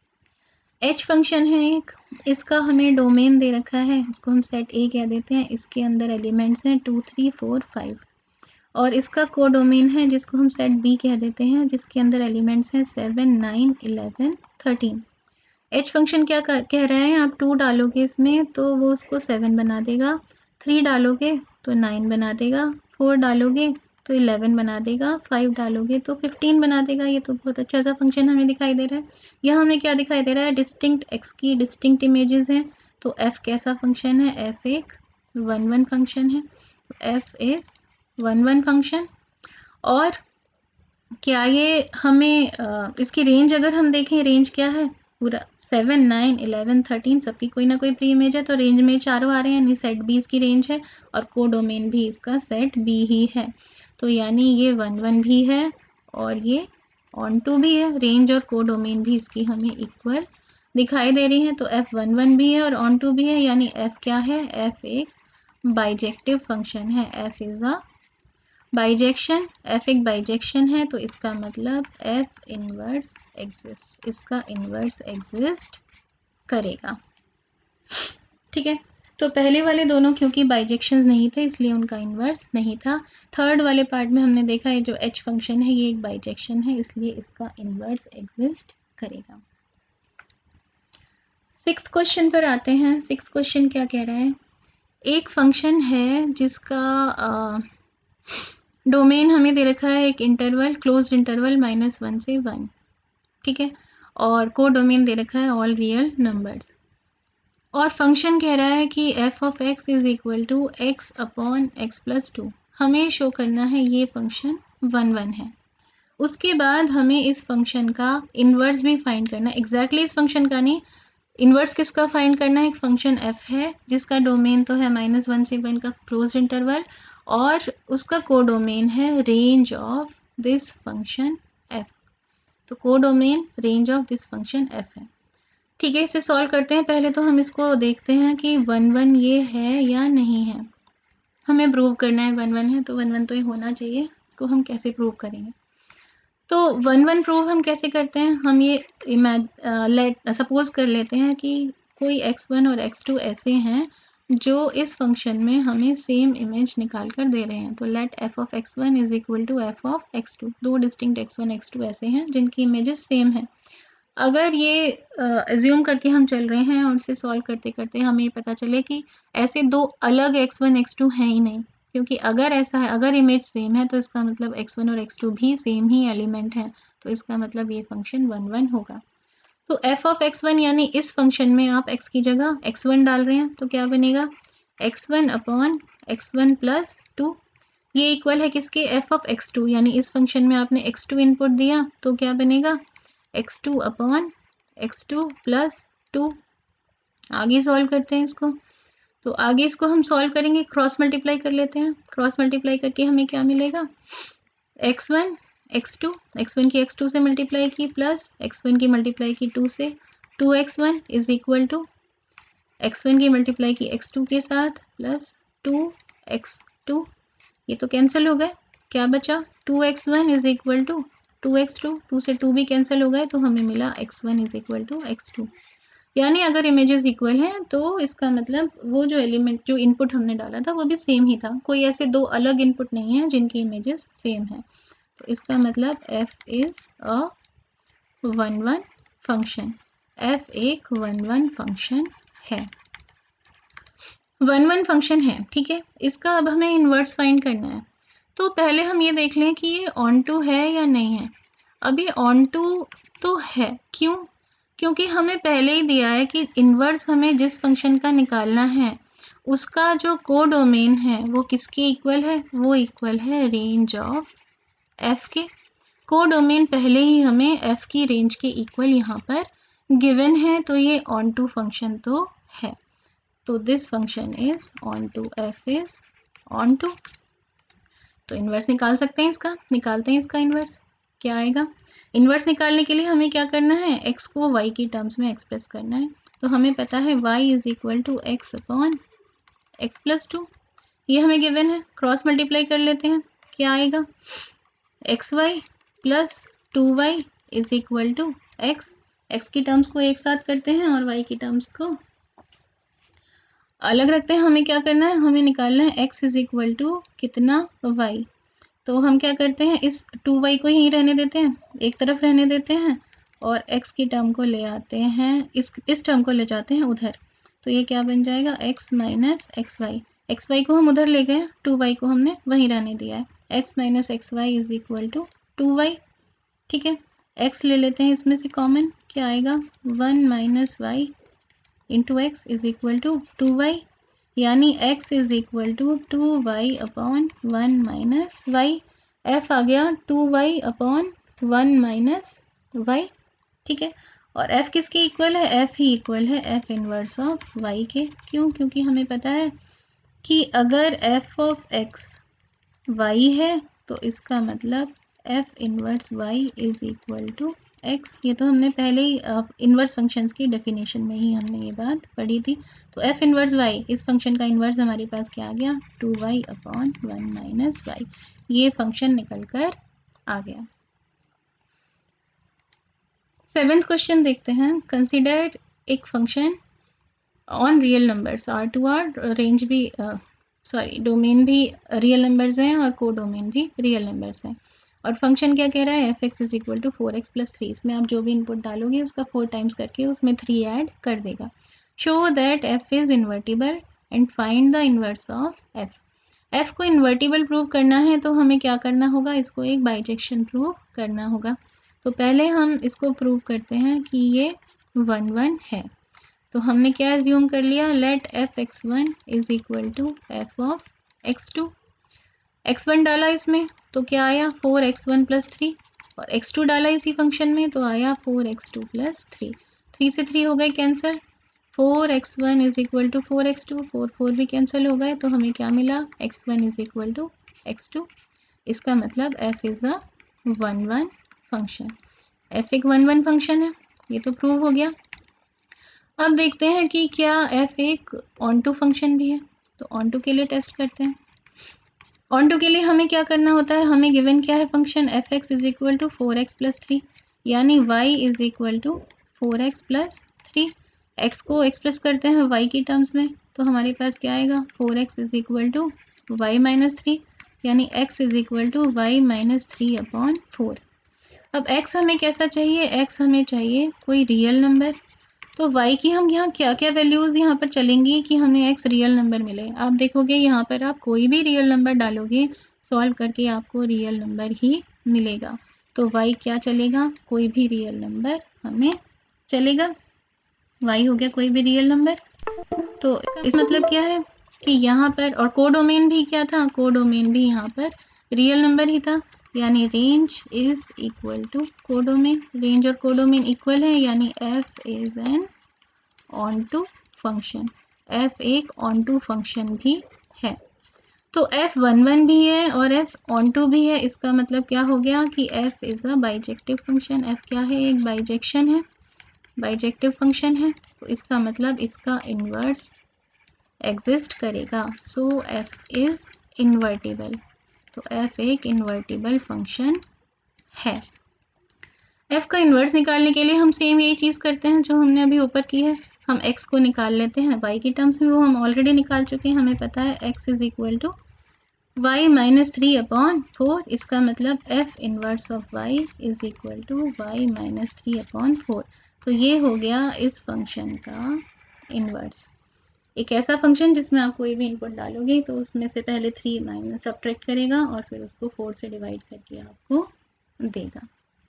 एच फंक्शन है एक, इसका हमें डोमेन दे रखा है, इसको हम सेट ए कह देते हैं। इसके अंदर एलिमेंट्स हैं टू, थ्री, फोर, फाइव, और इसका को डोमेन है जिसको हम सेट बी कह देते हैं, जिसके अंदर एलिमेंट्स हैं seven, nine, eleven, thirteen. H function क्या कह रहा है, आप टू डालोगे इसमें तो वो उसको सेवन बना देगा, थ्री डालोगे तो नाइन बना देगा, फोर डालोगे तो इलेवन बना देगा, फाइव डालोगे तो फिफ्टीन बना देगा। ये तो बहुत अच्छा सा फंक्शन हमें दिखाई दे रहा है। यहाँ हमें क्या दिखाई दे रहा है, डिस्टिंक्ट एक्स की डिस्टिंक्ट इमेजेस हैं। तो एफ कैसा फंक्शन है, एफ एक वन वन फंक्शन है। F is one one function. और क्या ये हमें आ, इसकी रेंज अगर हम देखें, रेंज क्या है, पूरा सेवन, नाइन, इलेवन, थर्टीन सबकी कोई ना कोई प्री इमेज है, तो रेंज में चारों आ रहे हैं, यानी सेट बी इसकी रेंज है, और को डोमेन भी इसका सेट बी ही है। तो यानी ये वन वन भी है और ये ऑन टू भी है, रेंज और को डोमेन भी इसकी हमें इक्वल दिखाई दे रही है। तो एफ वन वन भी है और ऑन टू भी है, यानी एफ क्या है, एफ एक बाइजेक्टिव फंक्शन है। F is a bijection, f एक बाइजेक्शन है, तो इसका मतलब एफ इनवर्स एग्जिस्ट, इसका इनवर्स एग्जिस्ट करेगा। ठीक है, तो पहले वाले दोनों क्योंकि बाइजेक्शंस नहीं थे इसलिए उनका इनवर्स नहीं था। थर्ड वाले पार्ट में हमने देखा है जो एच फंक्शन है ये एक बाइजेक्शन है, इसलिए इसका इनवर्स एग्जिस्ट करेगा। सिक्स क्वेश्चन पर आते हैं। सिक्स क्वेश्चन क्या कह रहा है, एक फंक्शन है जिसका आ, डोमेन हमें दे रखा है एक interval, closed interval minus one से वन, ठीक है, और को डोमेन दे रखा है ऑल रियल नंबर्स, और फंक्शन कह रहा है कि f of x is equal to x upon x plus two. हमें शो करना है ये फंक्शन वन वन है। उसके बाद हमें इस फंक्शन का इन्वर्स भी फाइंड करना है, एग्जैक्टली इस फंक्शन का नहीं, इन्वर्स किसका फाइंड करना है, एक फंक्शन एफ है जिसका डोमेन तो है माइनस वन से वन का क्लोज्ड इंटरवल, और उसका को डोमेन है range of this function f. तो codomain range of this function f है। ठीक है, इसे सॉल्व करते हैं। पहले तो हम इसको देखते हैं कि वन वन ये है या नहीं है। हमें प्रूव करना है वन वन है, तो वन वन तो ये होना चाहिए। इसको हम कैसे प्रूव करेंगे, तो वन वन प्रूव हम कैसे करते हैं, हम ये इमेज लेट सपोज कर लेते हैं कि कोई एक्स वन और एक्स टू ऐसे हैं जो इस फंक्शन में हमें सेम इमेज निकाल कर दे रहे हैं। तो let f of x one is equal to f of x two, दो distinct x one x two ऐसे हैं जिनकी इमेजेस सेम है। अगर ये एज्यूम करके हम चल रहे हैं और इसे सॉल्व करते करते हमें पता चले कि ऐसे दो अलग एक्स वन एक्स टू हैं ही नहीं, क्योंकि अगर ऐसा है, अगर इमेज सेम है तो इसका मतलब एक्स वन और एक्स टू भी सेम ही एलिमेंट है, तो इसका मतलब ये फंक्शन वन वन होगा। तो एफ ऑफ एक्स वन यानी इस फंक्शन में आप एक्स की जगह एक्स वन डाल रहे हैं, तो क्या बनेगा, x one upon x one plus two. ये इक्वल है किसके, एफ ऑफ एक्स टू, यानी इस फंक्शन में आपने एक्स टू इनपुट दिया तो क्या बनेगा, x two upon x two plus two. आगे सॉल्व करते हैं इसको, तो आगे इसको हम सॉल्व करेंगे, क्रॉस मल्टीप्लाई कर लेते हैं। क्रॉस मल्टीप्लाई करके हमें क्या मिलेगा, x one x two, x one की एक्स टू से मल्टीप्लाई की प्लस एक्स वन की मल्टीप्लाई की टू से, two x one is equal to x one की मल्टीप्लाई की एक्स टू के साथ प्लस टू एक्स टू, ये तो कैंसिल हो गए, क्या बचा, two x one is equal to two x two, two से टू भी कैंसिल हो गए, तो हमें मिला x one is equal to x two. यानी अगर इमेजेस इक्वल हैं तो इसका मतलब वो जो एलिमेंट जो इनपुट हमने डाला था वो भी सेम ही था, कोई ऐसे दो अलग इनपुट नहीं है जिनकी इमेजेस सेम है। तो इसका मतलब f is a one one function. f एक वन वन फंक्शन है, वन वन फंक्शन है, ठीक है। इसका अब हमें इन्वर्स फाइंड करना है। तो पहले हम ये देख लें कि ये ऑन टू है या नहीं है। अभी ऑन टू तो है, क्यों? क्योंकि हमें पहले ही दिया है कि इन्वर्स हमें जिस फंक्शन का निकालना है उसका जो कोडोमेन है वो किसके इक्वल है, वो इक्वल है रेंज ऑफ एफ के। कोडोमेन पहले ही हमें एफ की रेंज के इक्वल यहाँ पर गिवन है, तो ये ऑन टू फंक्शन तो है। तो this function is onto, f is onto. तो इन्वर्स निकाल सकते हैं इसका, निकालते हैं इसका इन्वर्स। क्या आएगा? इन्वर्स निकालने के लिए हमें क्या करना है, x को y की टर्म्स में एक्सप्रेस करना है। तो हमें पता है y is equal to x upon x plus two, ये हमें गिवन है। क्रॉस मल्टीप्लाई कर लेते हैं, क्या आएगा, x y plus two y is equal to x. X की टर्म्स को एक साथ करते हैं और y की टर्म्स को अलग रखते हैं। हमें क्या करना है, हमें निकालना है x इज इक्वल टू कितना, y। तो हम क्या करते हैं, इस टू वाई को यहीं रहने देते हैं, एक तरफ रहने देते हैं, और x की टर्म को ले आते हैं, इस इस टर्म को ले जाते हैं उधर। तो ये क्या बन जाएगा, x minus x y. X y को हम उधर ले गए, टू वाई को हमने वहीं रहने दिया है। x minus x y is equal to two y, ठीक है। x ले लेते हैं इसमें से कॉमन, क्या आएगा, one minus y into x is equal to two y, यानी x is equal to two y upon one minus y. F आ गया two y upon one minus y, ठीक है। और f किसके इक्वल है, f ही इक्वल है f इनवर्स ऑफ y के। क्यों? क्योंकि हमें पता है कि अगर f ऑफ x y है तो इसका मतलब f inverse y is equal to x। ये तो हमने पहले ही इन्वर्स फंक्शंस की डेफिनेशन में ही हमने ये बात पढ़ी थी। तो f इनवर्स y, इस फंक्शन का इन्वर्स हमारे पास क्या आ गया, two y upon one minus y. ये फंक्शन निकल कर आ गया। सेवेंथ क्वेश्चन देखते हैं। कंसिडर एक function on real numbers, R to R range भी सॉरी डोमेन भी रियल नंबर्स हैं और को डोमेन भी रियल नंबर्स हैं। और फंक्शन क्या कह रहा है, f x is equal to four x plus three. इसमें आप जो भी इनपुट डालोगे उसका फोर टाइम्स करके उसमें थ्री ऐड कर देगा। Show that f is invertible and find the inverse of f. F को इन्वर्टिबल प्रूव करना है तो हमें क्या करना होगा, इसको एक बाइजेक्शन प्रूव करना होगा। तो पहले हम इसको प्रूव करते हैं कि ये वन वन है। तो हमने क्या एज्यूम कर लिया, let f x one is equal to f of x two. X one डाला इसमें तो क्या आया, four x one plus three, और एक्स टू डाला इसी फंक्शन में तो आया four x two plus three. Three से थ्री हो गए cancel, four x one is equal to four x two, four four भी कैंसिल हो गए, तो हमें क्या मिला, x one is equal to x two. इसका मतलब f is a one one function. F एक वन वन फंक्शन है, ये तो प्रूव हो गया। अब देखते हैं कि क्या एफ एक ऑन टू फंक्शन भी है। तो ऑन टू के लिए टेस्ट करते हैं। ऑन टू के लिए हमें क्या करना होता है, हमें गिवन क्या है function, f x is equal to four x plus three, यानी y is equal to four x plus three. X को एक्सप्रेस करते हैं वाई की टर्म्स में, तो हमारे पास क्या आएगा, four x is equal to y minus three, यानी x is equal to y minus three upon four. अब x हमें कैसा चाहिए, x हमें चाहिए कोई रियल नंबर। तो y की हम यहाँ क्या क्या वैल्यूज़ यहाँ पर चलेंगी कि हमें x रियल नंबर मिले। आप देखोगे यहाँ पर आप कोई भी रियल नंबर डालोगे, सॉल्व करके आपको रियल नंबर ही मिलेगा। तो y क्या चलेगा, कोई भी रियल नंबर हमें चलेगा। y हो गया कोई भी रियल नंबर। तो इस मतलब क्या है कि यहाँ पर, और कोडोमेन भी क्या था, कोडोमेन भी यहाँ पर रियल नंबर ही था, यानी range is equal to codomain. Range और कोडोमेन इक्वल है, यानी f is an onto function. f एक ऑन टू फंक्शन भी है। तो f वन वन भी है और f ऑन टू भी है। इसका मतलब क्या हो गया कि f is a bijective function. f क्या है, एक बाइजेक्शन है, बाइजेक्टिव फंक्शन है। तो इसका मतलब इसका इन्वर्स एग्जिस्ट करेगा। So f is invertible. तो f एक इन्वर्टिबल फंक्शन है। f का इन्वर्स निकालने के लिए हम सेम यही चीज़ करते हैं जो हमने अभी ऊपर की है। हम x को निकाल लेते हैं y की टर्म्स में, वो हम ऑलरेडी निकाल चुके हैं। हमें पता है x is equal to y minus three upon four, इसका मतलब f inverse of y is equal to y minus three upon four. तो ये हो गया इस फंक्शन का इनवर्स। एक ऐसा फंक्शन जिसमें आप कोई भी इनपुट डालोगे तो उसमें से पहले थ्री माइनस सब्ट्रैक्ट करेगा और फिर उसको फोर से डिवाइड करके आपको देगा।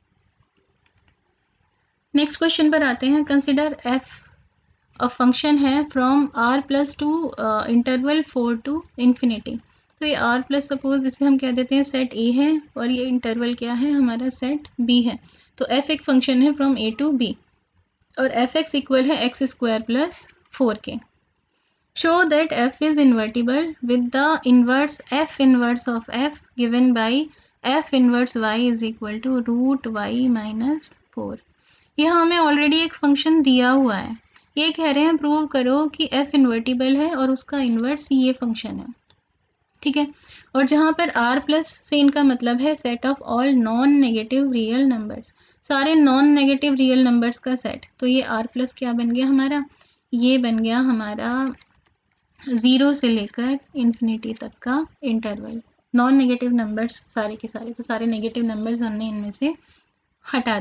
नेक्स्ट क्वेश्चन पर आते हैं। कंसिडर एफ अ फंक्शन है from R plus to interval four to infinity. तो ये आर प्लस सपोज इसे हम कह देते हैं सेट ए है और ये इंटरवल क्या है हमारा सेट बी है। तो एफ एक फंक्शन है फ्रॉम ए टू बी और एफ एक्स इक्वल है एक्स स्क्वायर प्लस फोर के। Show that f is invertible with the inverse f inverse of f given by f inverse y is equal to root y minus four. यह हमें ऑलरेडी एक फंक्शन दिया हुआ है। ये कह रहे हैं प्रूव करो कि f इन्वर्टिबल है और उसका इन्वर्स ये फंक्शन है। ठीक है, और जहाँ पर r प्लस से इनका मतलब है set of all non negative real numbers, सारे नॉन नेगेटिव रियल नंबर्स का सेट। तो ये r प्लस क्या बन गया हमारा, ये बन गया हमारा ज़ीरो से लेकर इन्फिनिटी तक का इंटरवल। नॉन नेगेटिव नंबर्स सारे के सारे, तो सारे नेगेटिव नंबर्स हमने इनमें से हटा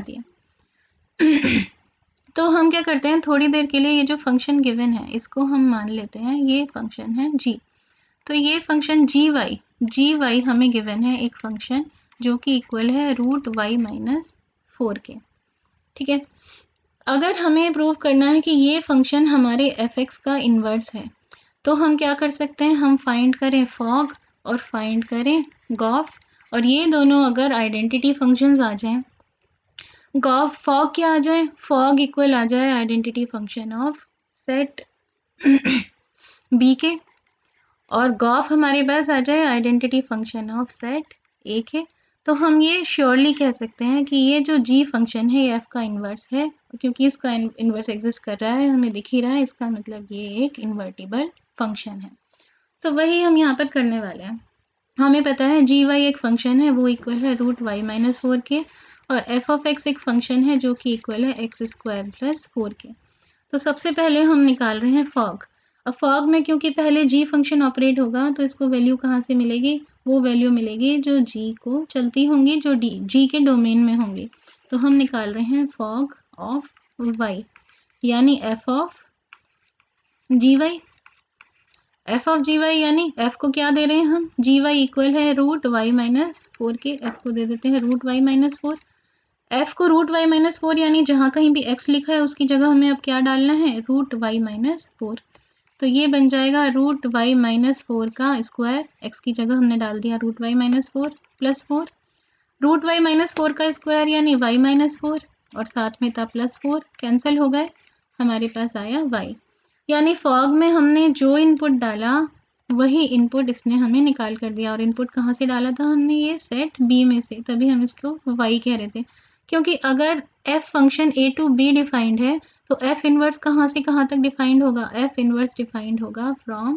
दिए। तो हम क्या करते हैं, थोड़ी देर के लिए ये जो फंक्शन गिवन है इसको हम मान लेते हैं ये फंक्शन है g। तो ये function g y g y हमें गिवन है एक फंक्शन जो कि इक्वल है रूट वाई माइनस फोर के। ठीक है, अगर हमें प्रूव करना है कि ये फंक्शन हमारे एफ एक्स का इन्वर्स है तो हम क्या कर सकते हैं, हम फाइंड करें फॉग और फाइंड करें गॉफ, और ये दोनों अगर आइडेंटिटी फंक्शंस आ जाएं, गॉफ फॉग क्या आ जाए, फॉग इक्वल आ जाए identity function of set B के, और गॉफ हमारे पास आ जाए identity function of set A के। तो हम ये श्योरली कह सकते हैं कि ये जो जी फंक्शन है ये एफ का इन्वर्स है, क्योंकि इसका इन्वर्स एग्जिस्ट कर रहा है, हमें दिख ही रहा है, इसका मतलब ये एक इन्वर्टिबल फंक्शन है। तो वही हम यहाँ पर करने वाले हैं। हमें पता है जी वाई एक फंक्शन है वो इक्वल है रूट वाई माइनस फोर के, और एफ ऑफ एक्स एक फंक्शन है जो कि इक्वल है एक्स स्क्वायर प्लस फोर के। तो सबसे पहले हम निकाल रहे हैं फॉग। अब फॉग में क्योंकि पहले जी फंक्शन ऑपरेट होगा तो इसको वैल्यू कहाँ से मिलेगी, वो वैल्यू मिलेगी जो जी को चलती होंगी, जो डी जी के डोमेन में होंगी। तो हम निकाल रहे हैं फॉग ऑफ वाई, यानी f of g y, f of g y यानी एफ को क्या दे रहे हैं हम, जी वाई इक्वल है रूट वाई माइनस फोर के, एफ को दे देते हैं root y minus four. F को रूट वाई माइनस फोर यानी जहाँ कहीं भी एक्स लिखा है उसकी जगह हमें अब क्या डालना है, रूट वाई माइनस फोर। तो ये बन जाएगा रूट वाई माइनस फोर का स्क्वायर, एक्स की जगह हमने डाल दिया root y minus four plus four, root y minus four का स्क्वायर यानी वाई माइनस फोर, और साथ में था प्लस फोर, कैंसिल हो गए, हमारे पास आया वाई। यानी फॉग में हमने जो इनपुट डाला वही इनपुट इसने हमें निकाल कर दिया, और इनपुट कहाँ से डाला था हमने, ये सेट बी में से, तभी हम इसको वाई कह रहे थे। क्योंकि अगर f function A to B defined है तो एफ इनवर्स कहाँ से कहाँ तक डिफाइंड होगा, एफ इनवर्स डिफाइंड होगा फ्रॉम,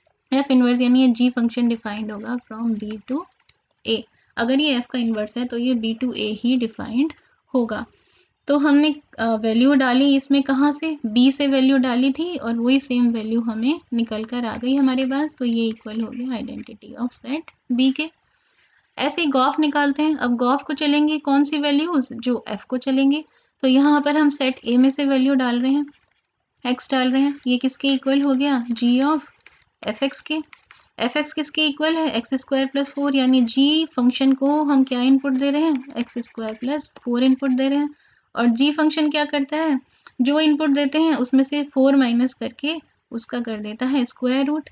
एफ इनवर्स यानी ये जी फंक्शन डिफाइंड होगा फ्रॉम बी टू ए। अगर ये एफ का इनवर्स है तो ये बी टू ए ही डिफाइंड होगा। तो हमने वैल्यू डाली इसमें कहाँ से, बी से वैल्यू डाली थी और वही सेम वैल्यू हमें निकल कर आ गई हमारे पास। तो ये इक्वल हो गया आइडेंटिटी ऑफ सेट बी के। ऐसे ही गॉफ निकालते हैं। अब गॉफ को चलेंगे कौन सी वैल्यूज, जो एफ को चलेंगे। तो यहाँ पर हम सेट ए में से वैल्यू डाल रहे हैं, एक्स डाल रहे हैं, ये किसके इक्वल हो गया, जी ऑफ एफ एक्स के। एफ एक्स किसके इक्वल है, एक्स स्क्वायर प्लस फोर, यानी जी फंक्शन को हम क्या इनपुट दे रहे हैं, x square plus four input दे रहे हैं। और जी फंक्शन क्या करता है, जो इनपुट देते हैं उसमें से फोर माइनस करके उसका कर देता है स्क्वायर रूट।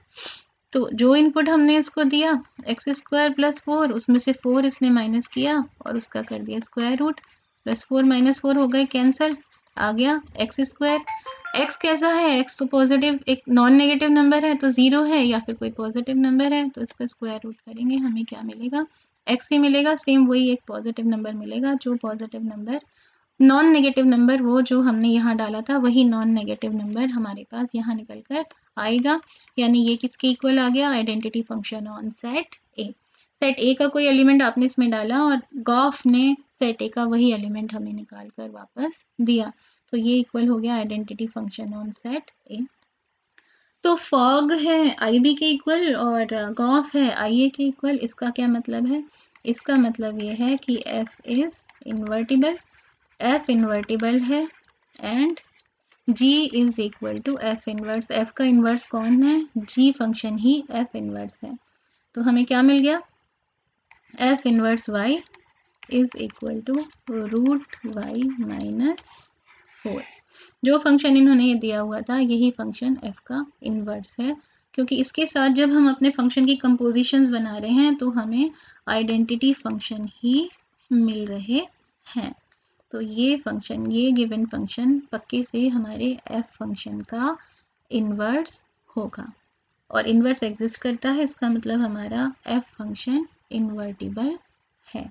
तो जो इनपुट हमने इसको दिया एक्स स्क्वायर प्लस फोर, उसमें से फोर इसने माइनस किया और उसका कर दिया square root, plus four minus four हो गए कैंसल, आ गया एक्स स्क्वायर। एक्स कैसा है, एक्स तो पॉजिटिव एक नॉन नेगेटिव नंबर है, तो जीरो है या फिर कोई पॉजिटिव नंबर है, तो इसका स्क्वायर रूट करेंगे हमें क्या मिलेगा, एक्स ही मिलेगा। सेम वही एक पॉजिटिव नंबर मिलेगा, जो positive number non negative number वो जो हमने यहाँ डाला था वही नॉन नेगेटिव नंबर हमारे पास यहाँ निकल कर आएगा। यानी ये किसके इक्वल आ गया, identity function on set A. Set A का कोई एलिमेंट आपने इसमें डाला और गॉफ ने सेट ए का वही एलिमेंट हमें निकाल कर वापस दिया। तो ये इक्वल हो गया आइडेंटिटी फंक्शन ऑन सेट ए। तो फॉग है आई बी के इक्वल और गॉफ है आई ए के इक्वल। इसका क्या मतलब है? इसका मतलब ये है कि f is invertible, f invertible है and g is equal to f inverse. f का इनवर्स कौन है? g फंक्शन ही f इनवर्स है। तो हमें क्या मिल गया? f inverse y is equal to root y minus four. जो फंक्शन इन्होंने ये दिया हुआ था यही फंक्शन f का इन्वर्स है, क्योंकि इसके साथ जब हम अपने फंक्शन की कंपोजिशंस बना रहे हैं तो हमें आइडेंटिटी फंक्शन ही मिल रहे हैं। तो ये फंक्शन, ये गिवन फंक्शन पक्के से हमारे f फंक्शन का इन्वर्स होगा और इन्वर्स एग्जिस्ट करता है, इसका मतलब हमारा f फंक्शन इन्वर्टिबल है।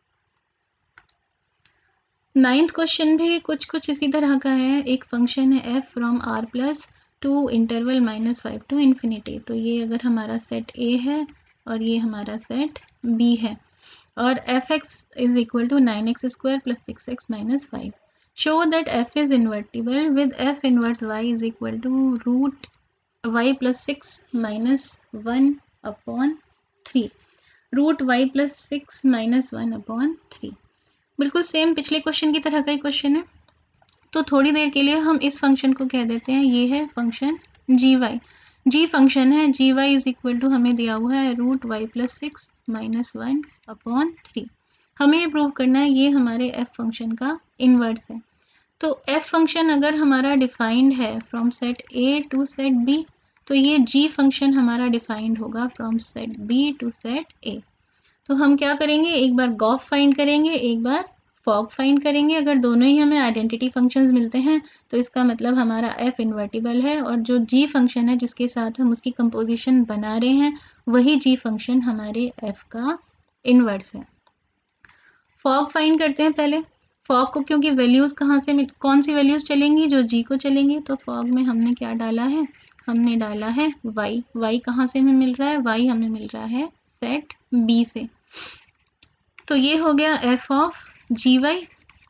नाइन्थ क्वेश्चन भी कुछ कुछ इसी तरह का है। एक फंक्शन है f from r plus to interval minus five to infinity. तो ये अगर हमारा सेट A है और ये हमारा सेट B है और f x is equal to nine x square plus six x minus five. Show that f is invertible with f inverse y is equal to root y plus six minus one upon three. Root y plus six minus one upon three. बिल्कुल सेम पिछले क्वेश्चन की तरह का ही क्वेश्चन है। तो थोड़ी देर के लिए हम इस फंक्शन को कह देते हैं ये है function g y. G function है, g y is equal to हमें दिया हुआ है root y plus six minus one upon three. हमें ये प्रूव करना है ये हमारे एफ फंक्शन का इन्वर्स है। तो एफ फंक्शन अगर हमारा डिफाइंड है from set a to set b, तो ये जी फंक्शन हमारा डिफाइंड होगा from set b to set ए। तो हम क्या करेंगे, एक बार गॉफ फाइंड करेंगे, एक बार फॉग फाइंड करेंगे। अगर दोनों ही हमें आइडेंटिटी फंक्शंस मिलते हैं तो इसका मतलब हमारा f इन्वर्टिबल है और जो g फंक्शन है जिसके साथ हम उसकी कंपोजिशन बना रहे हैं वही g फंक्शन हमारे f का इन्वर्स है। फॉग फाइंड करते हैं पहले। फॉग को क्योंकि वैल्यूज़ कहाँ से मिल, कौन सी वैल्यूज़ चलेंगी? जो g को चलेंगी। तो फॉग में हमने क्या डाला है? हमने डाला है y। y कहाँ से हमें मिल रहा है? y हमें मिल रहा है सेट b से। तो ये हो गया f of g y.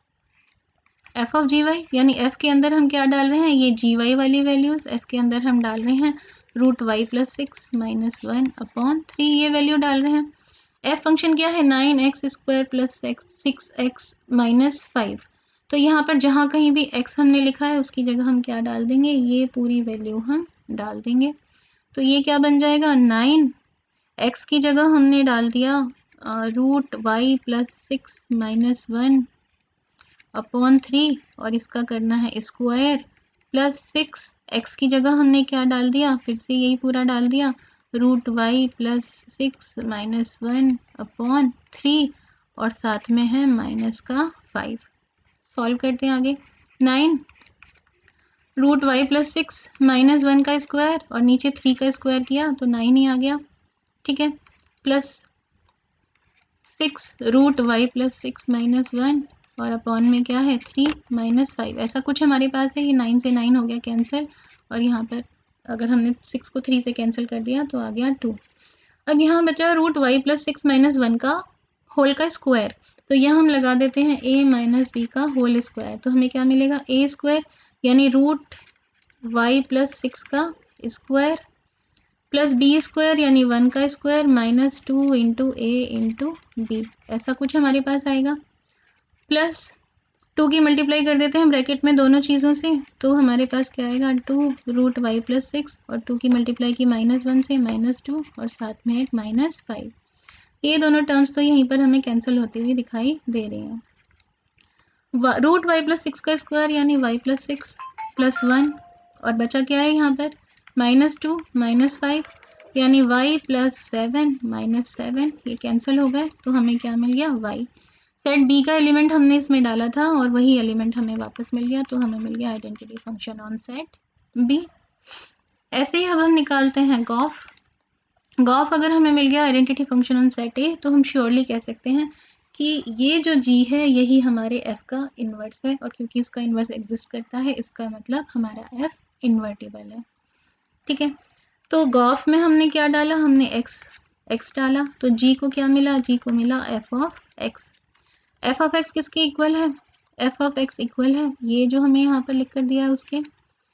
F of g y यानी f के अंदर हम क्या डाल रहे हैं? ये जी वाई वाली वैल्यूज़ f के अंदर हम डाल रहे हैं root y plus six minus one upon three, ये वैल्यू डाल रहे हैं। f फंक्शन क्या है? Nine x square plus six x minus five. तो यहाँ पर जहाँ कहीं भी x हमने लिखा है उसकी जगह हम क्या डाल देंगे? ये पूरी वैल्यू हम डाल देंगे। तो ये क्या बन जाएगा? नाइन x की जगह हमने डाल दिया root y plus six minus one upon three और इसका करना है स्क्वायर प्लस सिक्स। एक्स की जगह हमने क्या डाल दिया? फिर से यही पूरा डाल दिया root y plus six minus one upon three और साथ में है माइनस का फाइव। सॉल्व करते हैं आगे। Nine root y plus six minus one का स्क्वायर और नीचे थ्री का स्क्वायर किया तो नाइन ही आ गया, ठीक है। Plus six root y plus six minus one और अपॉन में क्या है? Three minus five. ऐसा कुछ हमारे पास है। ये नाइन से नाइन हो गया कैंसिल और यहाँ पर अगर हमने सिक्स को थ्री से कैंसिल कर दिया तो आ गया टू। अब यहाँ बचा root y plus six minus one का होल का स्क्वायर। तो यहाँ हम लगा देते हैं a माइनस बी का होल स्क्वायर। तो हमें क्या मिलेगा? a स्क्वायर यानी रूट वाई प्लस सिक्स का स्क्वायर प्लस बी स्क्वायर यानी वन का square minus two into a into b, ऐसा कुछ हमारे पास आएगा। प्लस टू की मल्टीप्लाई कर देते हैं ब्रैकेट में दोनों चीज़ों से, तो हमारे पास क्या आएगा? Two root y plus six और टू की मल्टीप्लाई की माइनस वन से माइनस टू और साथ में एक माइनस फाइव। ये दोनों टर्म्स तो यहीं पर हमें कैंसिल होती हुई दिखाई दे रही हैं। रूट वाई प्लस सिक्स का स्क्वायर यानी y plus six plus one और बचा क्या है यहाँ पर? माइनस टू माइनस फाइव यानी y plus seven minus seven, ये कैंसिल हो गए तो हमें क्या मिल गया? y। सेट b का एलिमेंट हमने इसमें डाला था और वही एलिमेंट हमें वापस मिल गया, तो हमें मिल गया identity function on set b। ऐसे ही अब हम निकालते हैं गॉफ। गॉफ अगर हमें मिल गया identity function on set a तो हम श्योरली कह सकते हैं कि ये जो g है यही हमारे f का इन्वर्स है और क्योंकि इसका इन्वर्स एग्जिस्ट करता है इसका मतलब हमारा f इन्वर्टिबल है, ठीक है। तो गॉफ में हमने क्या डाला? हमने x x डाला तो g को क्या मिला? g को मिला f of x। f of x किसके इक्वल है? f ऑफ x इक्वल है ये जो हमें यहाँ पर लिख कर दिया है उसके।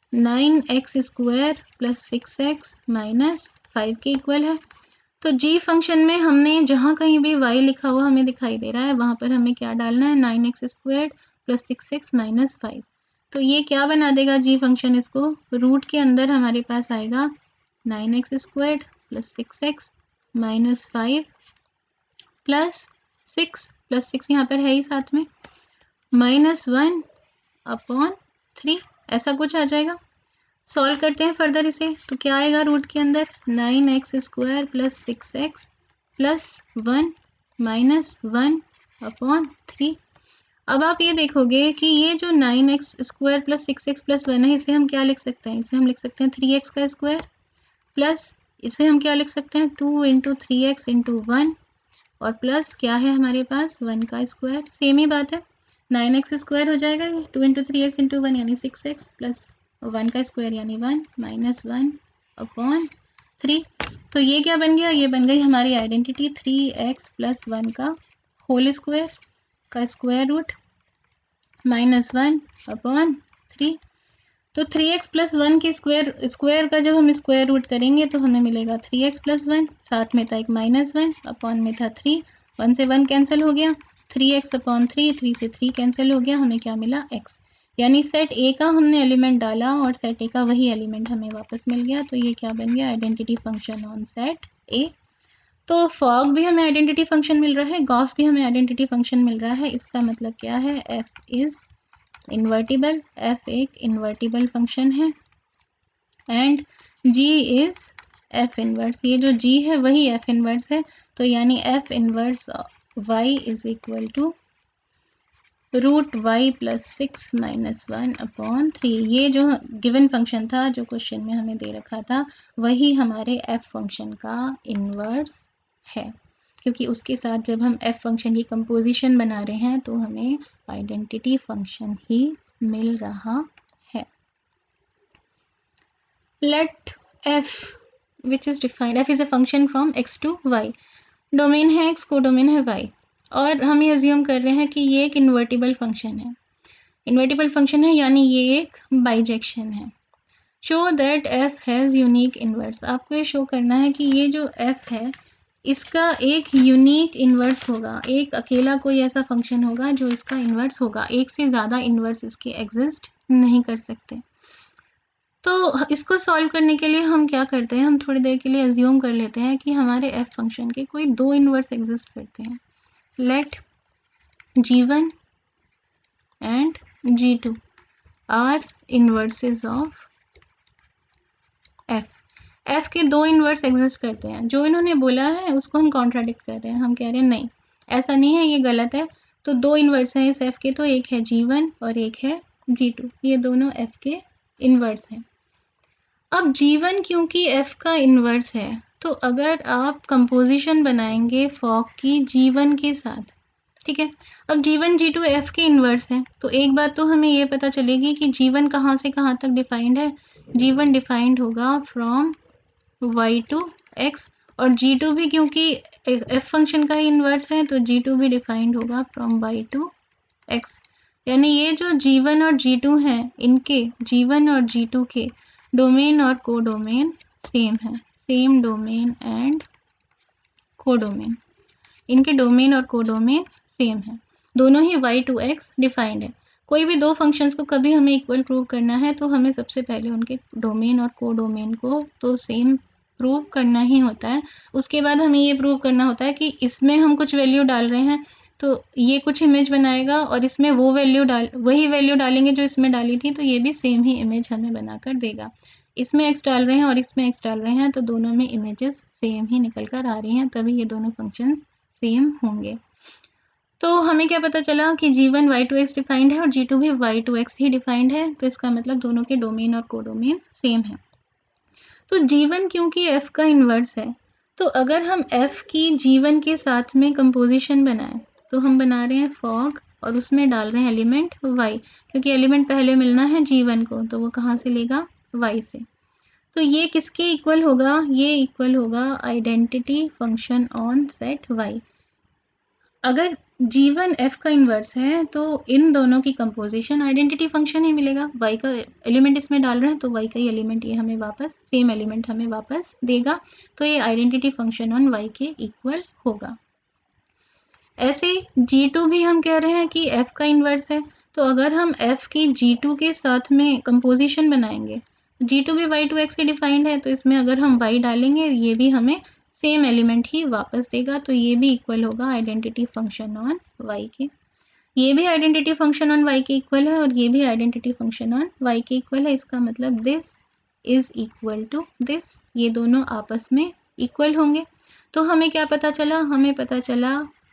Nine x square plus six x minus five के इक्वल है। तो जी फंक्शन में हमने जहाँ कहीं भी y लिखा हुआ हमें दिखाई दे रहा है वहाँ पर हमें क्या डालना है, nine x square plus six x minus five. तो ये क्या बना देगा जी फंक्शन, इसको रूट के अंदर हमारे पास आएगा nine x square plus six x minus five plus six plus six यहाँ पर है ही साथ में माइनस वन अपॉन थ्री, ऐसा कुछ आ जाएगा। सॉल्व करते हैं फर्दर इसे, तो क्या आएगा रूट के अंदर, nine x square plus six x plus one minus one upon three. अब आप ये देखोगे कि ये जो nine x square plus six x plus one है, इसे हम क्या लिख सकते हैं, इसे हम लिख सकते हैं थ्री एक्स का स्क्वायर प्लस इसे हम क्या लिख सकते हैं two into three x into one और प्लस क्या है हमारे पास वन का स्क्वायर। सेम ही बात है, नाइन एक्स स्क्वायर हो जाएगा two into three x into one यानी सिक्स एक्स प्लस वन का स्क्वायर यानी one minus one upon three. तो ये क्या बन गया, ये बन गई हमारी identity three x plus one का होल स्क्वायर का square root minus one upon three. तो थ्री एक्स प्लस वन के स्क्वायर स्क्वायर का जब हम स्क्वायर रूट करेंगे तो हमें मिलेगा थ्री एक्स प्लस वन, साथ में था एक माइनस वन अपॉन में था थ्री, वन से वन कैंसिल हो गया, three x upon three, three से थ्री कैंसिल हो गया, हमें क्या मिला एक्स। यानी सेट ए का हमने एलिमेंट डाला और सेट ए का वही एलिमेंट हमें वापस मिल गया। तो ये क्या बन गया, आइडेंटिटी फंक्शन ऑन सेट ए। तो फॉग भी हमें आइडेंटिटी फंक्शन मिल रहा है, गॉस भी हमें आइडेंटिटी फंक्शन मिल रहा है। इसका मतलब क्या है, एफ इज इन्वर्टिबल, एफ एक इन्वर्टिबल फंक्शन है and g is f inverse. ये जो जी है वही एफ इनवर्स है। तो यानी f inverse y is equal to root y plus six minus one upon three. ये जो गिवन फंक्शन था जो क्वेश्चन में हमें दे रखा था वही हमारे एफ फंक्शन का इन्वर्स है, क्योंकि उसके साथ जब हम एफ फंक्शन की कंपोजिशन बना रहे हैं तो हमें आइडेंटिटी फंक्शन ही मिल रहा है। Let f which is defined, f is a function from x to y, domain है एक्स, को डोमेन है वाई, और हम ये अज्यूम कर रहे हैं कि ये एक इन्वर्टिबल फंक्शन है। इन्वर्टिबल फंक्शन है यानी ये एक बाइजेक्शन है। Show that f has unique inverse, आपको ये शो करना है कि ये जो एफ है इसका एक यूनिक इन्वर्स होगा, एक अकेला कोई ऐसा फंक्शन होगा जो इसका इन्वर्स होगा, एक से ज़्यादा इन्वर्स इसके एग्जिस्ट नहीं कर सकते। तो इसको सॉल्व करने के लिए हम क्या करते हैं, हम थोड़ी देर के लिए अज्यूम कर लेते हैं कि हमारे एफ फंक्शन के कोई दो इन्वर्स एग्जिस्ट करते हैं। Let g one and g two are inverses of f. F के दो इन्वर्स एग्जिस्ट करते हैं, जो इन्होंने बोला है उसको हम कॉन्ट्राडिक्ट कर रहे हैं, हम कह रहे हैं नहीं ऐसा नहीं है, ये गलत है। तो दो इन्वर्स हैं इस एफ के, तो एक है जी वन और एक है जी टू, ये दोनों एफ के इन्वर्स हैं। अब जी वन क्योंकि एफ का इन्वर्स है, तो अगर आप कंपोजिशन बनाएंगे फॉग की जी वन के साथ, ठीक है, अब g one g two f के इन्वर्स हैं, तो एक बात तो हमें ये पता चलेगी कि जी वन कहाँ से कहाँ तक डिफाइंड है, जी वन डिफाइंड होगा फ्रॉम वाई टू एक्स, और जी टू भी क्योंकि एफ फंक्शन का ही इन्वर्स है तो जी टू भी डिफाइंड होगा फ्रॉम वाई टू एक्स। यानी ये जो जी वन और जी टू हैं, इनके जी वन और जी टू के डोमेन और को डोमेन सेम है, same domain and codomain, इनके डोमेन और को डोमेन सेम है, दोनों ही वाई टू एक्स डिफाइंड है। कोई भी दो फंक्शंस को कभी हमें इक्वल प्रूव करना है तो हमें सबसे पहले उनके डोमेन और को डोमेन को तो सेम प्रूव करना ही होता है। उसके बाद हमें ये प्रूव करना होता है कि इसमें हम कुछ वैल्यू डाल रहे हैं तो ये कुछ इमेज बनाएगा, और इसमें वो वैल्यू डाल वही वैल्यू डालेंगे जो इसमें डाली थी तो ये भी सेम ही इमेज हमें बनाकर देगा। इसमें एक्स डाल रहे हैं और इसमें एक्स डाल रहे हैं तो दोनों में इमेजेस सेम ही निकल कर आ रही हैं, तभी ये दोनों फंक्शन सेम होंगे। तो हमें क्या पता चला कि g one y to x defined है और जी टू भी वाई टू एक्स ही डिफाइंड है, तो इसका मतलब दोनों के डोमेन और को डोमेन सेम है। तो जी वन क्योंकि एफ का इन्वर्स है, तो अगर हम एफ की जी वन के साथ में कंपोजिशन बनाएं तो हम बना रहे हैं फॉग और उसमें डाल रहे हैं एलिमेंट वाई, क्योंकि एलिमेंट पहले मिलना है जी वन को तो वो कहाँ से लेगा, वाई से। तो ये किसके इक्वल होगा, ये इक्वल होगा identity function on set y. अगर जीवन एफ का इन्वर्स है तो इन दोनों की कंपोजिशन आइडेंटिटी फंक्शन ही मिलेगा। वाई का एलिमेंट इसमें डाल रहे हैं तो वाई का ही एलिमेंट ये हमें वापस सेम एलिमेंट हमें वापस देगा, तो ये आइडेंटिटी फंक्शन ऑन वाई के इक्वल होगा। ऐसे जी टू भी हम कह रहे हैं कि एफ का इन्वर्स है, तो अगर हम एफ की जी टू के साथ में कंपोजिशन बनाएंगे, जी टू भी वाई टू एक्स से डिफाइंड है, तो इसमें अगर हम वाई डालेंगे ये भी हमें सेम एलिमेंट ही वापस देगा, तो ये भी इक्वल होगा आइडेंटिटी फंक्शन ऑन वाई के। ये भी आइडेंटिटी फंक्शन ऑन वाई के इक्वल है और ये भी आइडेंटिटी फंक्शन ऑन वाई के इक्वल है। इसका मतलब this is equal to this, ये दोनों आपस में इक्वल होंगे। तो हमें क्या पता चला, हमें पता चला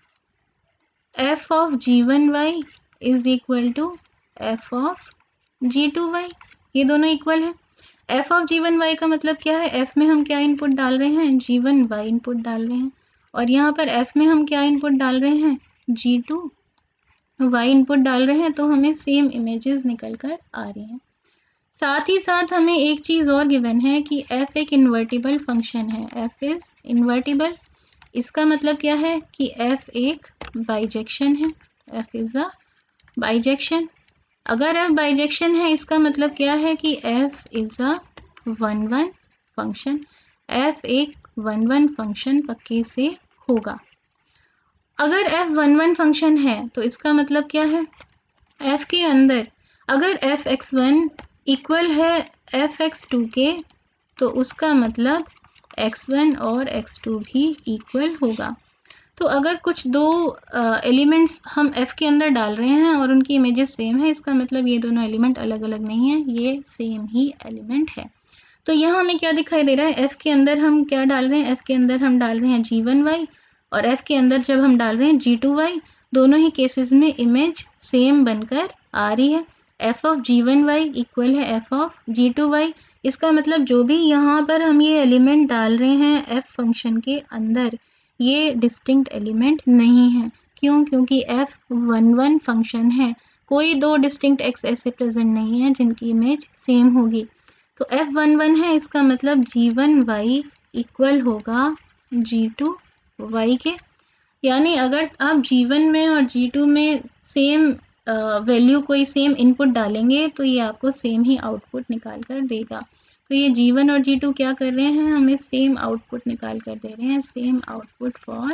f of g one y is equal to f of g two y, ये दोनों इक्वल है। F of g one y का मतलब क्या है, एफ में हम क्या इनपुट डाल रहे हैं, जी वन वाई इनपुट डाल रहे हैं, और यहाँ पर एफ में हम क्या इनपुट डाल रहे हैं, जी टू वाई इनपुट डाल रहे हैं, तो हमें सेम इमेजेस निकल कर आ रही हैं। साथ ही साथ हमें एक चीज़ और गिवन है कि एफ एक इन्वर्टिबल फंक्शन है, एफ इज इन्वर्टिबल। इसका मतलब क्या है कि एफ एक बाइजेक्शन है, एफ इज अ बाइजेक्शन। अगर एफ बाइजेक्शन है इसका मतलब क्या है कि f is a one one function, F एक वन वन फंक्शन पक्के से होगा। अगर एफ वन वन फंक्शन है तो इसका मतलब क्या है, एफ के अंदर अगर एफ एक्स वन इक्वल है एफ एक्स टू के, तो उसका मतलब एक्स वन और एक्स टू भी इक्वल होगा। तो अगर कुछ दो एलिमेंट्स uh, हम f के अंदर डाल रहे हैं और उनकी इमेजेस सेम है, इसका मतलब ये दोनों एलिमेंट अलग अलग नहीं है, ये सेम ही एलिमेंट है। तो यहाँ हमें क्या दिखाई दे रहा है, f के अंदर हम क्या डाल रहे हैं, f के अंदर हम डाल रहे हैं जी वन वाई, और f के अंदर जब हम डाल रहे हैं जी टू वाई, दोनों ही केसेस में इमेज सेम बनकर आ रही है। f of g one y equal है f of g two y. इसका मतलब जो भी यहाँ पर हम ये एलिमेंट डाल रहे हैं f फंक्शन के अंदर, ये डिस्टिंक्ट एलिमेंट नहीं है। क्यों? क्योंकि f वन वन फंक्शन है, कोई दो डिस्टिंक्ट x ऐसे प्रेजेंट नहीं है जिनकी इमेज सेम होगी। तो f वन वन है, इसका मतलब जी वन वाई इक्वल होगा जी टू वाई के। यानी अगर आप जी वन में और जी टू में सेम वैल्यू कोई सेम इनपुट डालेंगे तो ये आपको सेम ही आउटपुट निकाल कर देगा। तो ये जी वन और जी टू क्या कर रहे हैं, हमें सेम आउटपुट निकाल कर दे रहे हैं, same output for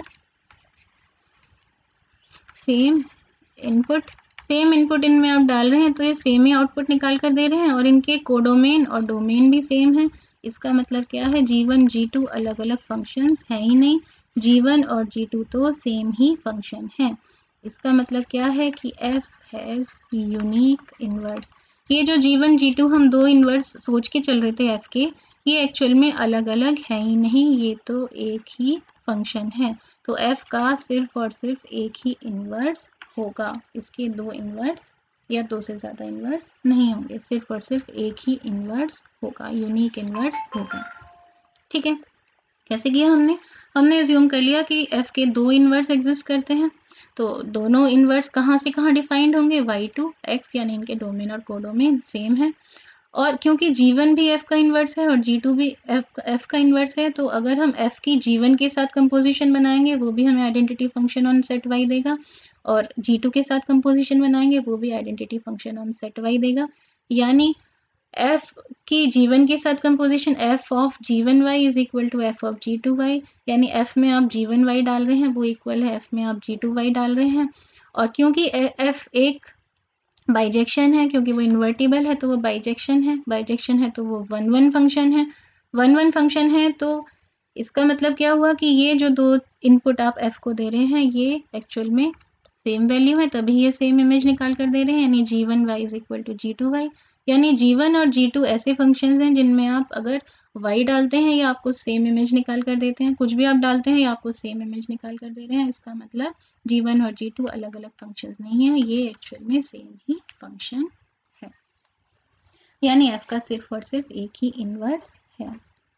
same input. Same input इनमें आप डाल रहे हैं तो ये सेम ही आउटपुट निकाल कर दे रहे हैं, और इनके कोडोमेन और डोमेन भी सेम है। इसका मतलब क्या है, जी वन जी टू अलग अलग फंक्शंस हैं ही नहीं, जी वन और जी टू तो सेम ही फंक्शन है। इसका मतलब क्या है कि f हैज़ यूनिक इन्वर्स। ये जो जी वन जी टू हम दो इन्वर्स सोच के चल रहे थे f के, ये एक्चुअल में अलग अलग है ही नहीं, ये तो एक ही फंक्शन है। तो f का सिर्फ और सिर्फ एक ही इन्वर्स होगा, इसके दो इन्वर्स या दो से ज़्यादा इन्वर्स नहीं होंगे, सिर्फ और सिर्फ एक ही इन्वर्स होगा, यूनिक इन्वर्स होगा। ठीक है, कैसे किया हमने, हमने एज्यूम कर लिया कि f के दो इन्वर्स एग्जिस्ट करते हैं, तो दोनों इन्वर्स कहाँ से कहाँ डिफाइंड होंगे, वाई टू एक्स, यानी इनके डोमेन और कोडोमेन सेम है। और क्योंकि जी वन भी f का इन्वर्स है और जी टू भी f, f का इन्वर्स है, तो अगर हम f की जी वन के साथ कंपोजिशन बनाएंगे वो भी हमें identity function on set y देगा, और जी टू के साथ कंपोजिशन बनाएंगे वो भी identity function on set y देगा। यानी f की जी वन के साथ composition f of g one y is equal to f of g two y, यानी f में आप जी वन वाई डाल रहे हैं वो इक्वल है f में आप जी टू वाई डाल रहे हैं। और क्योंकि f एक बाइजेक्शन है, क्योंकि वो इन्वर्टिबल है तो वो बाइजेक्शन है, बाइजेक्शन है तो वो वन वन फंक्शन है, वन वन फंक्शन है, तो इसका मतलब क्या हुआ कि ये जो दो इनपुट आप f को दे रहे हैं ये एक्चुअल में सेम वैल्यू है, तभी ये सेम इमेज निकाल कर दे रहे हैं, यानी g one y is equal to g two y. यानी जी वन और जी टू ऐसे फंक्शंस हैं जिनमें आप अगर y डालते हैं या आपको सेम इमेज निकाल कर देते हैं, कुछ भी आप डालते हैं या आपको सेम इमेज निकाल कर दे रहे हैं। इसका मतलब जी वन और जी टू अलग अलग फंक्शंस नहीं है, ये एक्चुअल में सेम ही फंक्शन है, यानी f का सिर्फ और सिर्फ एक ही इनवर्स है।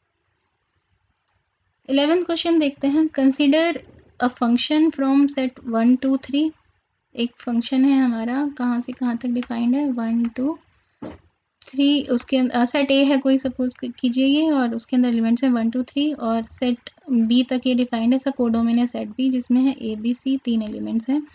इलेवेंथ क्वेश्चन देखते हैं, consider a function from set one two three. एक फंक्शन है हमारा, कहाँ से कहाँ तक डिफाइंड है, वन टू थ्री, उसके सेट ए है कोई, सपोज कीजिए ये, और उसके अंदर एलिमेंट्स हैं वन टू थ्री, और सेट बी तक ये डिफाइंड है, ऐसा कोडोमेन है सेट बी जिसमें है ए बी सी, तीन एलिमेंट्स हैं।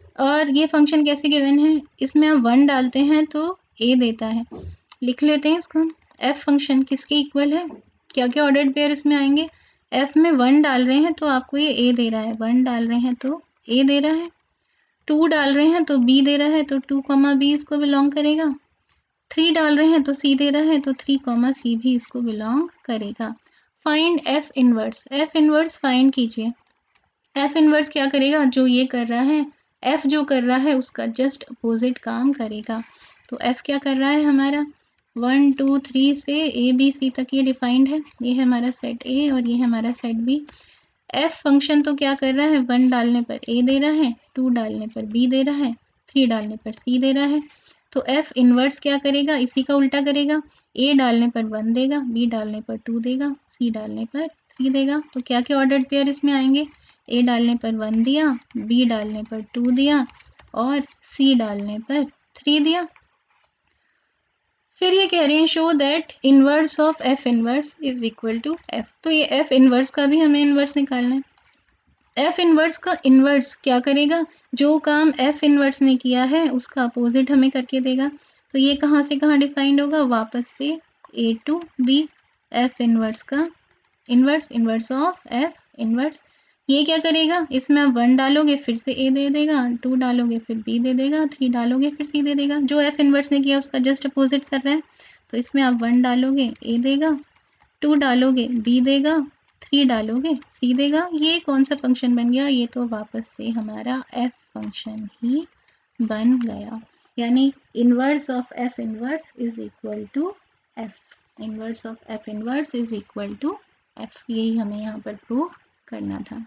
और ये फंक्शन कैसे गिवन है, इसमें आप वन डालते हैं तो ए देता है। लिख लेते हैं इसको हम। एफ फंक्शन किसके इक्वल है, क्या क्या ऑर्डर्ड पेयर इसमें आएंगे, एफ में वन डाल रहे हैं तो आपको ये ए दे रहा है, वन डाल रहे हैं तो ए दे रहा है, टू डाल रहे हैं तो बी दे रहा है तो टू कॉमा बी इसको बिलोंग करेगा, थ्री डाल रहे हैं तो सी दे रहा है तो थ्री कॉमा सी भी इसको बिलोंग करेगा। Find f inverse, f inverse find कीजिए। एफ इनवर्स क्या करेगा, जो ये कर रहा है, एफ जो कर रहा है उसका जस्ट अपोजिट काम करेगा। तो एफ क्या कर रहा है हमारा, वन टू थ्री से ए बी सी तक ये डिफाइंड है, ये है हमारा सेट ए और ये है हमारा सेट बी। एफ फंक्शन तो क्या कर रहा है, वन डालने पर ए दे रहा है, टू डालने पर बी दे रहा है, थ्री डालने पर सी दे रहा है। तो एफ इनवर्स क्या करेगा, इसी का उल्टा करेगा, ए डालने पर वन देगा, बी डालने पर टू देगा, सी डालने पर थ्री देगा। तो क्या क्या ऑर्डर्ड पेयर इसमें आएंगे, ए डालने पर वन दिया, बी डालने पर टू दिया और सी डालने पर थ्री दिया। फिर ये कह रहे हैं show that inverse of f inverse is equal to f. तो ये एफ इनवर्स का भी हमें इनवर्स निकालना है। एफ इनवर्स का इनवर्स क्या करेगा, जो काम एफ इनवर्स ने किया है उसका अपोजिट हमें करके देगा। तो ये कहाँ से कहाँ डिफाइंड होगा, वापस से A to B, f inverse का inverse, inverse of f inverse. ये क्या करेगा, इसमें आप वन डालोगे फिर से ए दे देगा, टू डालोगे फिर बी दे देगा, थ्री डालोगे फिर सी दे देगा। जो एफ इनवर्स ने किया उसका जस्ट अपोजिट कर रहा है। तो इसमें आप वन डालोगे ए देगा, टू डालोगे बी देगा, थ्री डालोगे सी देगा। ये कौन सा फंक्शन बन गया, ये तो वापस से हमारा एफ फंक्शन ही बन गया। यानी inverse of f inverse is equal to f, inverse of f inverse is equal to f. यही हमें यहाँ पर प्रूव करना था।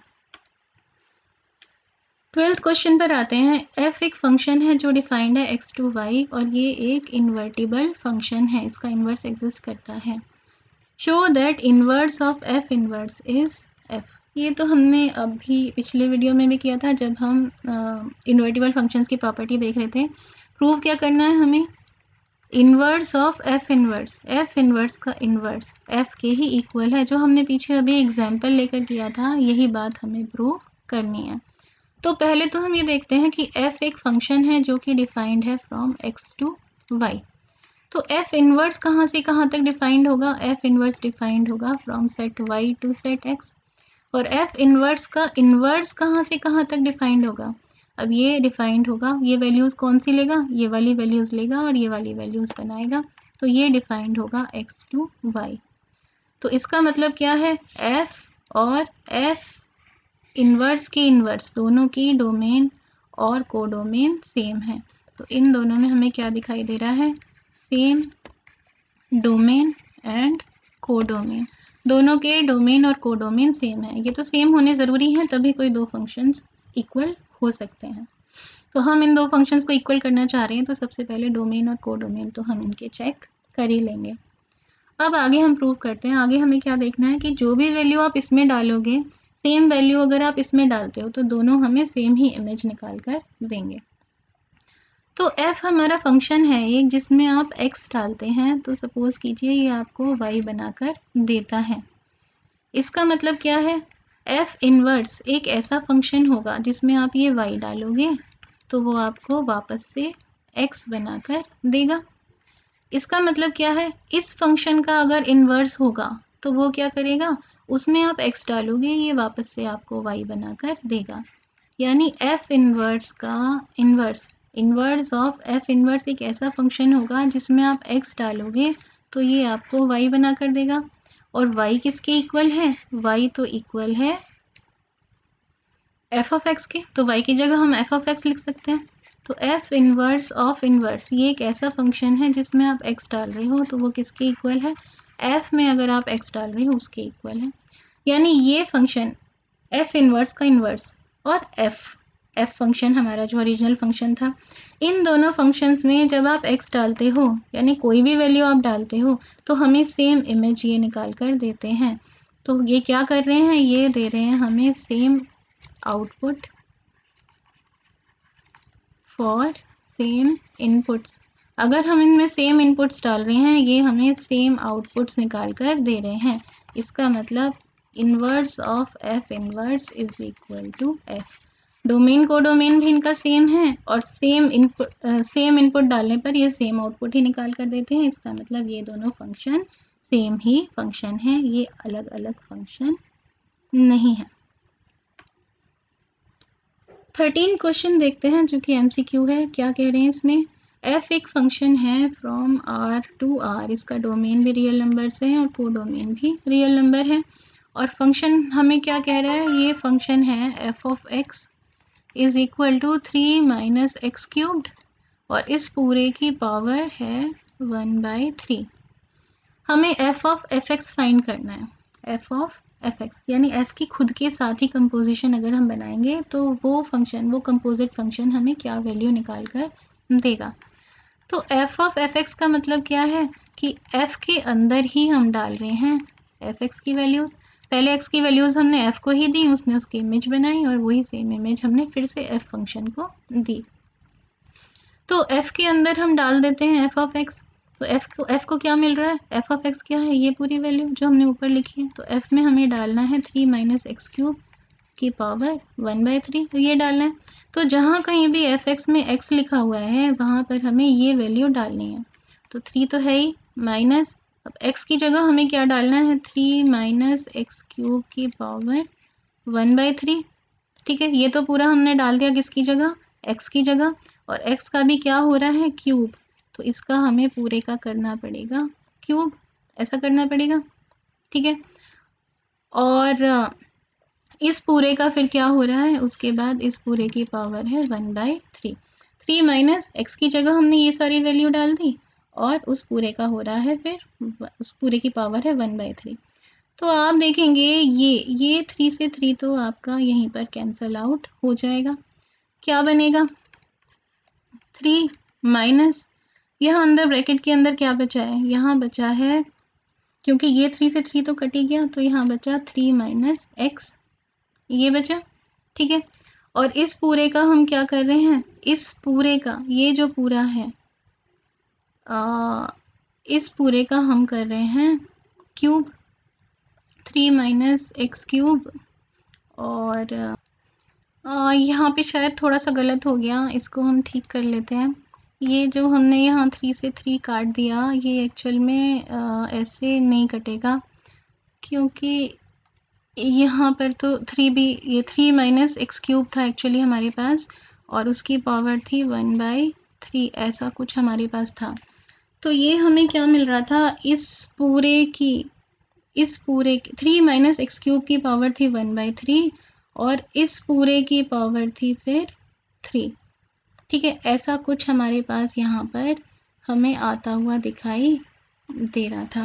ट्वेल्थ क्वेश्चन पर आते हैं। एफ एक फंक्शन है जो डिफाइंड है एक्स टू वाई और ये एक इन्वर्टिबल फंक्शन है, इसका इन्वर्स एग्जिस्ट करता है। Show that inverse of f inverse is f. ये तो हमने अभी पिछले वीडियो में भी किया था जब हम इन्वर्टिबल फंक्शंस की प्रॉपर्टी देख रहे थे। प्रूव क्या करना है हमें, inverse of f inverse, f inverse का इन्वर्स एफ के ही इक्वल है। जो हमने पीछे अभी एग्जाम्पल लेकर किया था यही बात हमें प्रूव करनी है। तो पहले तो हम ये देखते हैं कि f एक फंक्शन है जो कि डिफाइंड है फ्रॉम x टू y। तो f इनवर्स कहाँ से कहाँ तक डिफाइंड होगा, f इनवर्स डिफाइंड होगा from set y to set x। और f इनवर्स का इनवर्स कहाँ से कहाँ तक डिफाइंड होगा, अब ये डिफाइंड होगा, ये वैल्यूज़ कौन सी लेगा, ये वाली वैल्यूज़ लेगा और ये वाली वैल्यूज़ बनाएगा। तो ये डिफाइंड होगा x टू y। तो इसका मतलब क्या है, f और f इन्वर्स की इन्वर्स दोनों की डोमेन और कोडोमेन सेम है। तो इन दोनों में हमें क्या दिखाई दे रहा है, सेम डोमेन एंड कोडोमेन, दोनों के डोमेन और कोडोमेन सेम है। ये तो सेम होने ज़रूरी है तभी कोई दो फंक्शंस इक्वल हो सकते हैं। तो हम इन दो फंक्शंस को इक्वल करना चाह रहे हैं तो सबसे पहले डोमेन और कोडोमेन तो हम इनके चेक कर ही लेंगे। अब आगे हम प्रूव करते हैं। आगे हमें क्या देखना है कि जो भी वैल्यू आप इसमें डालोगे सेम वैल्यू अगर आप इसमें डालते हो तो दोनों हमें सेम ही इमेज निकाल कर देंगे। तो f हमारा फंक्शन है एक जिसमें आप x डालते हैं, तो सपोज कीजिए ये आपको y बनाकर देता है। इसका मतलब क्या है, f इनवर्स एक ऐसा फंक्शन होगा जिसमें आप ये y डालोगे तो वो आपको वापस से x बनाकर देगा। इसका मतलब क्या है, इस फंक्शन का अगर इन्वर्स होगा तो वो क्या करेगा, उसमें आप x डालोगे ये वापस से आपको y बनाकर देगा। यानी f इन्वर्स का inverse, inverse of f inverse एक ऐसा फंक्शन होगा जिसमें आप x डालोगे तो ये आपको y बनाकर देगा। और y किसके इक्वल है, y तो इक्वल है f ऑफ x के, तो y की जगह हम f ऑफ x लिख सकते हैं। तो f इन्वर्स ऑफ इन्वर्स ये एक ऐसा फंक्शन है जिसमें आप x डाल रहे हो तो वो किसके इक्वल है, f में अगर आप x डाल रहे हो उसके इक्वल है। यानी ये फंक्शन f इन्वर्स का इन्वर्स और f f फंक्शन हमारा जो ओरिजिनल फंक्शन था, इन दोनों फंक्शंस में जब आप x डालते हो यानी कोई भी वैल्यू आप डालते हो तो हमें सेम इमेज ये निकाल कर देते हैं। तो ये क्या कर रहे हैं, ये दे रहे हैं हमें same output for same inputs. अगर हम इनमें सेम इनपुट्स डाल रहे हैं ये हमें सेम आउटपुट्स निकाल कर दे रहे हैं। इसका मतलब inverse of f inverse is equal to f। Domain को डोमेन भी इनका सेम है और सेम इनपुट सेम इनपुट डालने पर ये सेम आउटपुट ही निकाल कर देते हैं। इसका मतलब ये दोनों फंक्शन सेम ही फंक्शन है, ये अलग अलग फंक्शन नहीं है। थर्टीन क्वेश्चन देखते हैं जो कि एमसीक्यू है। क्या कह रहे हैं इसमें, एफ एक फंक्शन है फ्रॉम आर टू आर, इसका डोमेन भी रियल नंबर से है और को डोमेन भी रियल नंबर है। और फंक्शन हमें क्या कह रहा है, ये फंक्शन है f of x is equal to three minus x cubed और इस पूरे की पावर है वन बाई थ्री। हमें f of f x find करना है, एफ ऑफ एफ एक्स यानी एफ की खुद के साथ ही कंपोजिशन अगर हम बनाएंगे तो वो फंक्शन, वो कंपोजिट फंक्शन हमें क्या वैल्यू निकाल कर देगा। तो एफ ऑफ एफ एक्स का मतलब क्या है कि एफ के अंदर ही हम डाल रहे हैं एफ एक्स की वैल्यूज़। पहले एक्स की वैल्यूज़ हमने एफ को ही दी, उसने उसकी इमेज बनाई और वही सेम इमेज हमने फिर से एफ फंक्शन को दी। तो एफ के अंदर हम डाल देते हैं एफ ऑफ एक्स। तो एफ को एफ को क्या मिल रहा है, एफ ऑफ एक्स क्या है, ये पूरी वैल्यू जो हमने ऊपर लिखी है। तो एफ में हमें डालना है थ्री माइनस एक्स क्यूब की पावर वन बाई थ्री, ये डालना है। तो जहाँ कहीं भी एफ एक्स में एक्स लिखा हुआ है वहाँ पर हमें ये वैल्यू डालनी है। तो थ्री तो है ही, माइनस अब एक्स की जगह हमें क्या डालना है, थ्री माइनस एक्स क्यूब की पावर वन बाई थ्री। ठीक है, ये तो पूरा हमने डाल दिया किसकी जगह, एक्स की जगह। और एक्स का भी क्या हो रहा है, क्यूब, तो इसका हमें पूरे का करना पड़ेगा क्यूब, ऐसा करना पड़ेगा। ठीक है, और इस पूरे का फिर क्या हो रहा है, उसके बाद इस पूरे की पावर है one by three. Three minus x की जगह हमने ये सारी वैल्यू डाल दी और उस पूरे का हो रहा है फिर उस पूरे की पावर है वन बाई थ्री। तो आप देखेंगे ये ये थ्री से थ्री तो आपका यहीं पर कैंसल आउट हो जाएगा। क्या बनेगा, थ्री माइनस, यहाँ अंदर ब्रैकेट के अंदर क्या बचा है, यहाँ बचा है, क्योंकि ये थ्री से थ्री तो कट ही गया, तो यहाँ बचा थ्री माइनस एक्स, ये बचा। ठीक है, और इस पूरे का हम क्या कर रहे हैं, इस पूरे का, ये जो पूरा है आ, इस पूरे का हम कर रहे हैं cube, three minus x cube. और आ, यहाँ पे शायद थोड़ा सा गलत हो गया, इसको हम ठीक कर लेते हैं। ये जो हमने यहाँ थ्री से थ्री काट दिया, ये एक्चुअल में आ, ऐसे नहीं कटेगा, क्योंकि यहाँ पर तो थ्री भी, ये थ्री माइनस एक्स क्यूब था एक्चुअली हमारे पास और उसकी पावर थी वन बाई थ्री, ऐसा कुछ हमारे पास था। तो ये हमें क्या मिल रहा था, इस पूरे की, इस पूरे की थ्री माइनस एक्स क्यूब की पावर थी वन बाई थ्री और इस पूरे की पावर थी फिर थ्री। ठीक है, ऐसा कुछ हमारे पास यहाँ पर हमें आता हुआ दिखाई दे रहा था।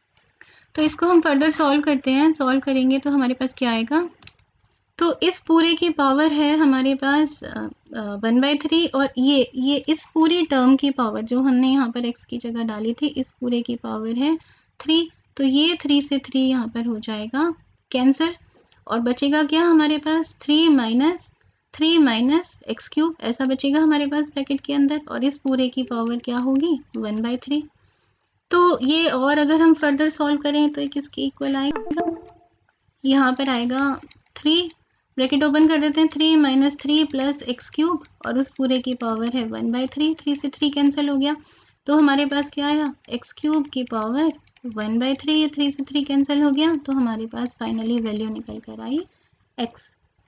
तो इसको हम फर्दर सॉल्व करते हैं, सॉल्व करेंगे तो हमारे पास क्या आएगा, तो इस पूरे की पावर है हमारे पास वन बाई थ्री और ये ये इस पूरी टर्म की पावर जो हमने यहाँ पर x की जगह डाली थी, इस पूरे की पावर है थ्री। तो ये थ्री से थ्री यहाँ पर हो जाएगा कैंसिल और बचेगा क्या हमारे पास, three minus three minus x cube, ऐसा बचेगा हमारे पास ब्रैकेट के अंदर, और इस पूरे की पावर क्या होगी, वन बाई थ्री। तो ये, और अगर हम फर्दर सॉल्व करें तो ये किसके इक्वल आएगा, यहाँ पर आएगा थ्री, ब्रैकेट ओपन कर देते हैं, three minus three plus x cube और उस पूरे की पावर है वन बाई थ्री, थ्री से थ्री कैंसिल हो गया, तो हमारे पास क्या आया, एक्स क्यूब की पावर वन बाई थ्री, ये थ्री से थ्री कैंसिल हो गया, तो हमारे पास फाइनली वैल्यू निकल कर आई एक्स।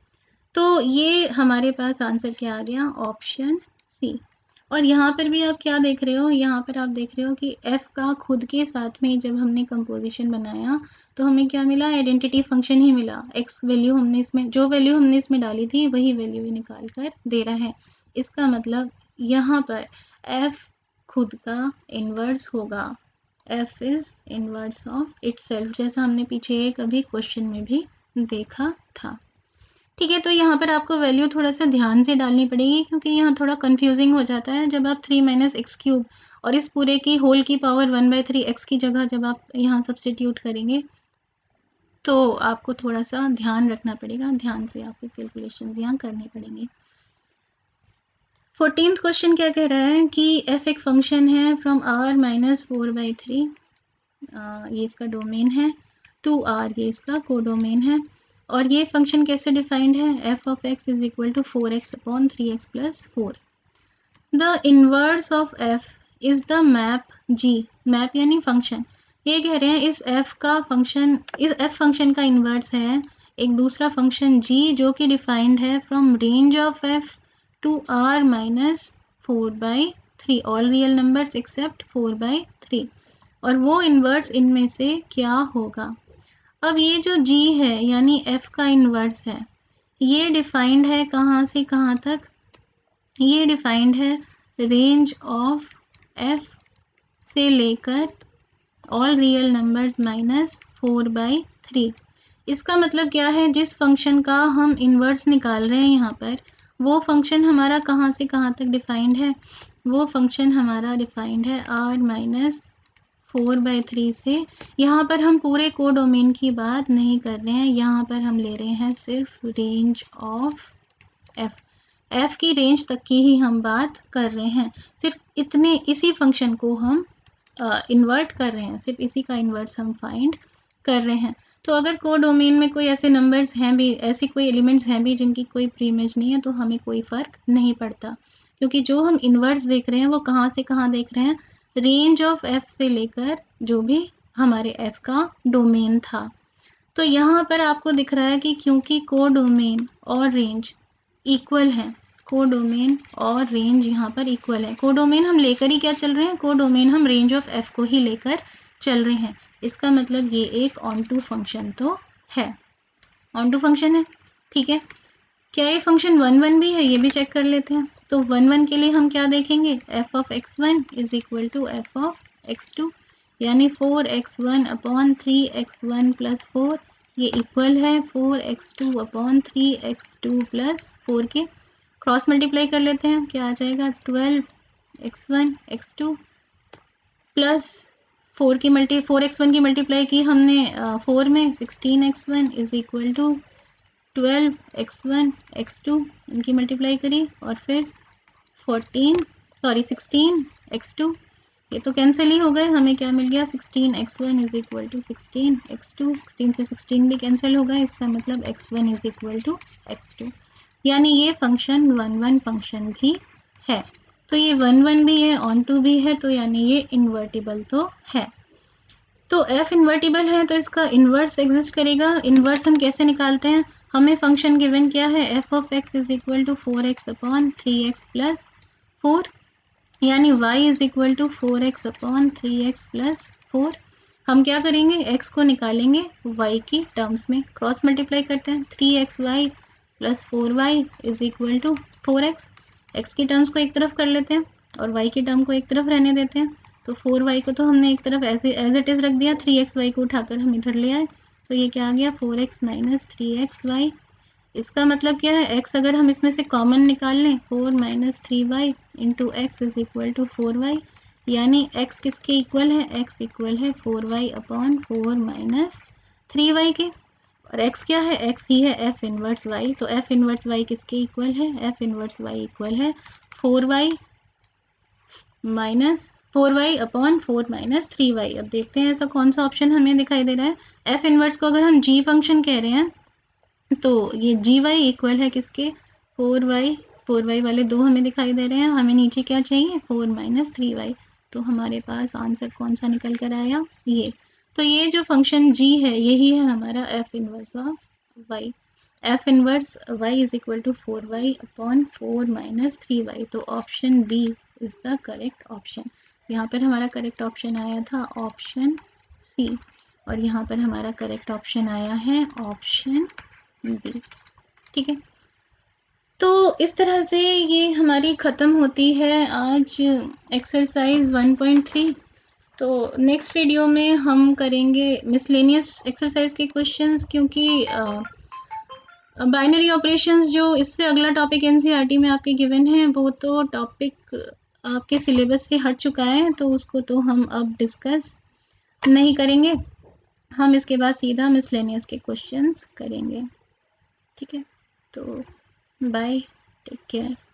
तो ये हमारे पास आंसर क्या आ गया, ऑप्शन सी। और यहाँ पर भी आप क्या देख रहे हो, यहाँ पर आप देख रहे हो कि f का खुद के साथ में जब हमने कंपोजिशन बनाया तो हमें क्या मिला, आइडेंटिटी फंक्शन ही मिला, x वैल्यू हमने इसमें, जो वैल्यू हमने इसमें डाली थी वही वैल्यू ही निकाल कर दे रहा है। इसका मतलब यहाँ पर f खुद का इन्वर्स होगा, f is inverse of itself, जैसा हमने पीछे एक अभी क्वेश्चन में भी देखा था। ठीक है, तो यहाँ पर आपको वैल्यू थोड़ा सा ध्यान से डालनी पड़ेगी क्योंकि यहाँ थोड़ा कंफ्यूजिंग हो जाता है जब आप थ्री माइनस एक्स क्यूब और इस पूरे की होल की power one by three x की जगह जब आप यहाँ सब्स्टिट्यूट करेंगे तो आपको थोड़ा सा ध्यान रखना पड़ेगा, ध्यान से आपको कैलकुलेशंस यहाँ करने पड़ेंगे। फोर्टीन्थ क्वेश्चन क्या कह रहा है कि एफ एक फंक्शन है from R minus four by three, ये इसका डोमेन है, टू आर ये इसका कोडोमेन है। और ये फंक्शन कैसे डिफाइंड है, f of x is equal to four x upon three x plus four. The inverse of f is the map g, map यानी फंक्शन, ये कह रहे हैं इस एफ का फंक्शन, इस एफ फंक्शन का इनवर्स है एक दूसरा फंक्शन जी जो कि डिफाइंड है from range of f to R minus four by three, all real numbers except four by three, और वो इनवर्स इनमें से क्या होगा। अब ये जो जी है यानी एफ का इनवर्स है, ये डिफाइंड है कहाँ से कहाँ तक, ये डिफाइंड है रेंज ऑफ एफ से लेकर all real numbers minus four by three. इसका मतलब क्या है, जिस फंक्शन का हम इन्वर्स निकाल रहे हैं यहाँ पर, वो फंक्शन हमारा कहाँ से कहाँ तक डिफाइंड है, वो फंक्शन हमारा डिफाइंड है R minus four by three से। यहाँ पर हम पूरे कोडोमेन की बात नहीं कर रहे हैं, यहाँ पर हम ले रहे हैं सिर्फ रेंज ऑफ एफ, एफ की रेंज तक की ही हम बात कर रहे हैं, सिर्फ इतने, इसी फंक्शन को हम इन्वर्ट uh, कर रहे हैं, सिर्फ इसी का इन्वर्स हम फाइंड कर रहे हैं। तो अगर कोडोमेन में कोई ऐसे नंबर्स हैं भी, ऐसी कोई एलिमेंट्स हैं भी जिनकी कोई प्रीइमेज नहीं है, तो हमें कोई फ़र्क नहीं पड़ता, क्योंकि जो हम इन्वर्स देख रहे हैं वो कहाँ से कहाँ देख रहे हैं, रेंज ऑफ एफ से लेकर जो भी हमारे एफ का डोमेन था। तो यहाँ पर आपको दिख रहा है कि क्योंकि कोडोमेन और रेंज इक्वल है, कोडोमेन और रेंज यहाँ पर इक्वल है, कोडोमेन हम लेकर ही क्या चल रहे हैं, कोडोमेन हम रेंज ऑफ एफ को ही लेकर चल रहे हैं, इसका मतलब ये एक ऑन टू फंक्शन तो है, ऑन टू फंक्शन है। ठीक है, क्या ये फंक्शन वन वन भी है, ये भी चेक कर लेते हैं। तो वन वन के लिए हम क्या देखेंगे, f of x one is equal to f of x two, यानी four x one upon three x one plus four, ये इक्वल है four x two upon three x two plus four के। क्रॉस मल्टीप्लाई कर लेते हैं, क्या आ जाएगा, twelve x one x two plus four की मल्टी फोर एक्स वन की मल्टीप्लाई की हमने फोर में, sixteen x one is equal to twelve x one x two, इनकी मल्टीप्लाई करी और फिर fourteen sorry sixteen x two, ये तो कैंसिल ही हो गए, हमें क्या मिल गया, sixteen x one is equal to sixteen x two, sixteen से सिक्सटीन भी कैंसिल हो गए, इसका मतलब x one is equal to x two, यानी ये फंक्शन वन वन फंक्शन भी है। तो ये वन वन भी है, ऑन टू भी है, तो यानी ये इन्वर्टिबल तो है। तो एफ इन्वर्टिबल है तो इसका इन्वर्स एग्जिस्ट करेगा। इन्वर्स हम कैसे निकालते हैं, हमें फंक्शन गिवन क्या है, f of x is equal to four x upon three x plus four, यानी y is equal to four x upon three x plus four. हम क्या करेंगे, x को निकालेंगे y की टर्म्स में, क्रॉस मल्टीप्लाई करते हैं, three x y plus four y is equal to four x, x की टर्म्स को एक तरफ कर लेते हैं और y की टर्म को एक तरफ रहने देते हैं। तो फोर वाई को तो हमने एक तरफ ऐसे एज इट इज़ रख दिया, थ्री एक्स वाई को उठाकर हम इधर ले आए, तो ये क्या आ गया, four x minus three x y. इसका मतलब क्या है, x अगर हम इसमें से कॉमन निकाल लें, four minus three y into x is equal to four y, यानी x किसके इक्वल है, x इक्वल है four y upon four minus three y के, और x क्या है, x ही है f इनवर्स y, तो f इनवर्स y किसके इक्वल है, f इनवर्स y इक्वल है four y minus four y upon four minus three y. अब देखते हैं ऐसा कौन सा ऑप्शन हमें दिखाई दे रहा है, f इनवर्स को अगर हम g फंक्शन कह रहे हैं तो ये जी वाई इक्वल है किसके, फोर वाई, फोर वाई वाले दो हमें दिखाई दे रहे हैं, हमें नीचे क्या चाहिए, फोर माइनस थ्री वाई, तो हमारे पास आंसर कौन सा निकल कर आया, ये। तो ये जो फंक्शन जी है यही है हमारा f inverse of y, f inverse y is equal to four y upon four minus three y, तो option B is the correct option. यहाँ पर हमारा करेक्ट ऑप्शन आया था ऑप्शन सी, और यहाँ पर हमारा करेक्ट ऑप्शन आया है ऑप्शन बी। ठीक है, तो इस तरह से ये हमारी ख़त्म होती है आज एक्सरसाइज वन पॉइंट थ्री। तो नेक्स्ट वीडियो में हम करेंगे मिसलेनियस एक्सरसाइज के क्वेश्चंस, क्योंकि बाइनरी ऑपरेशंस जो इससे अगला टॉपिक एनसीईआरटी में आपके गिवन है वो तो टॉपिक आपके सिलेबस से हट चुका है, तो उसको तो हम अब डिस्कस नहीं करेंगे, हम इसके बाद सीधा मिसलेनियस के क्वेश्चंस करेंगे। ठीक है, तो बाय, टेक केयर।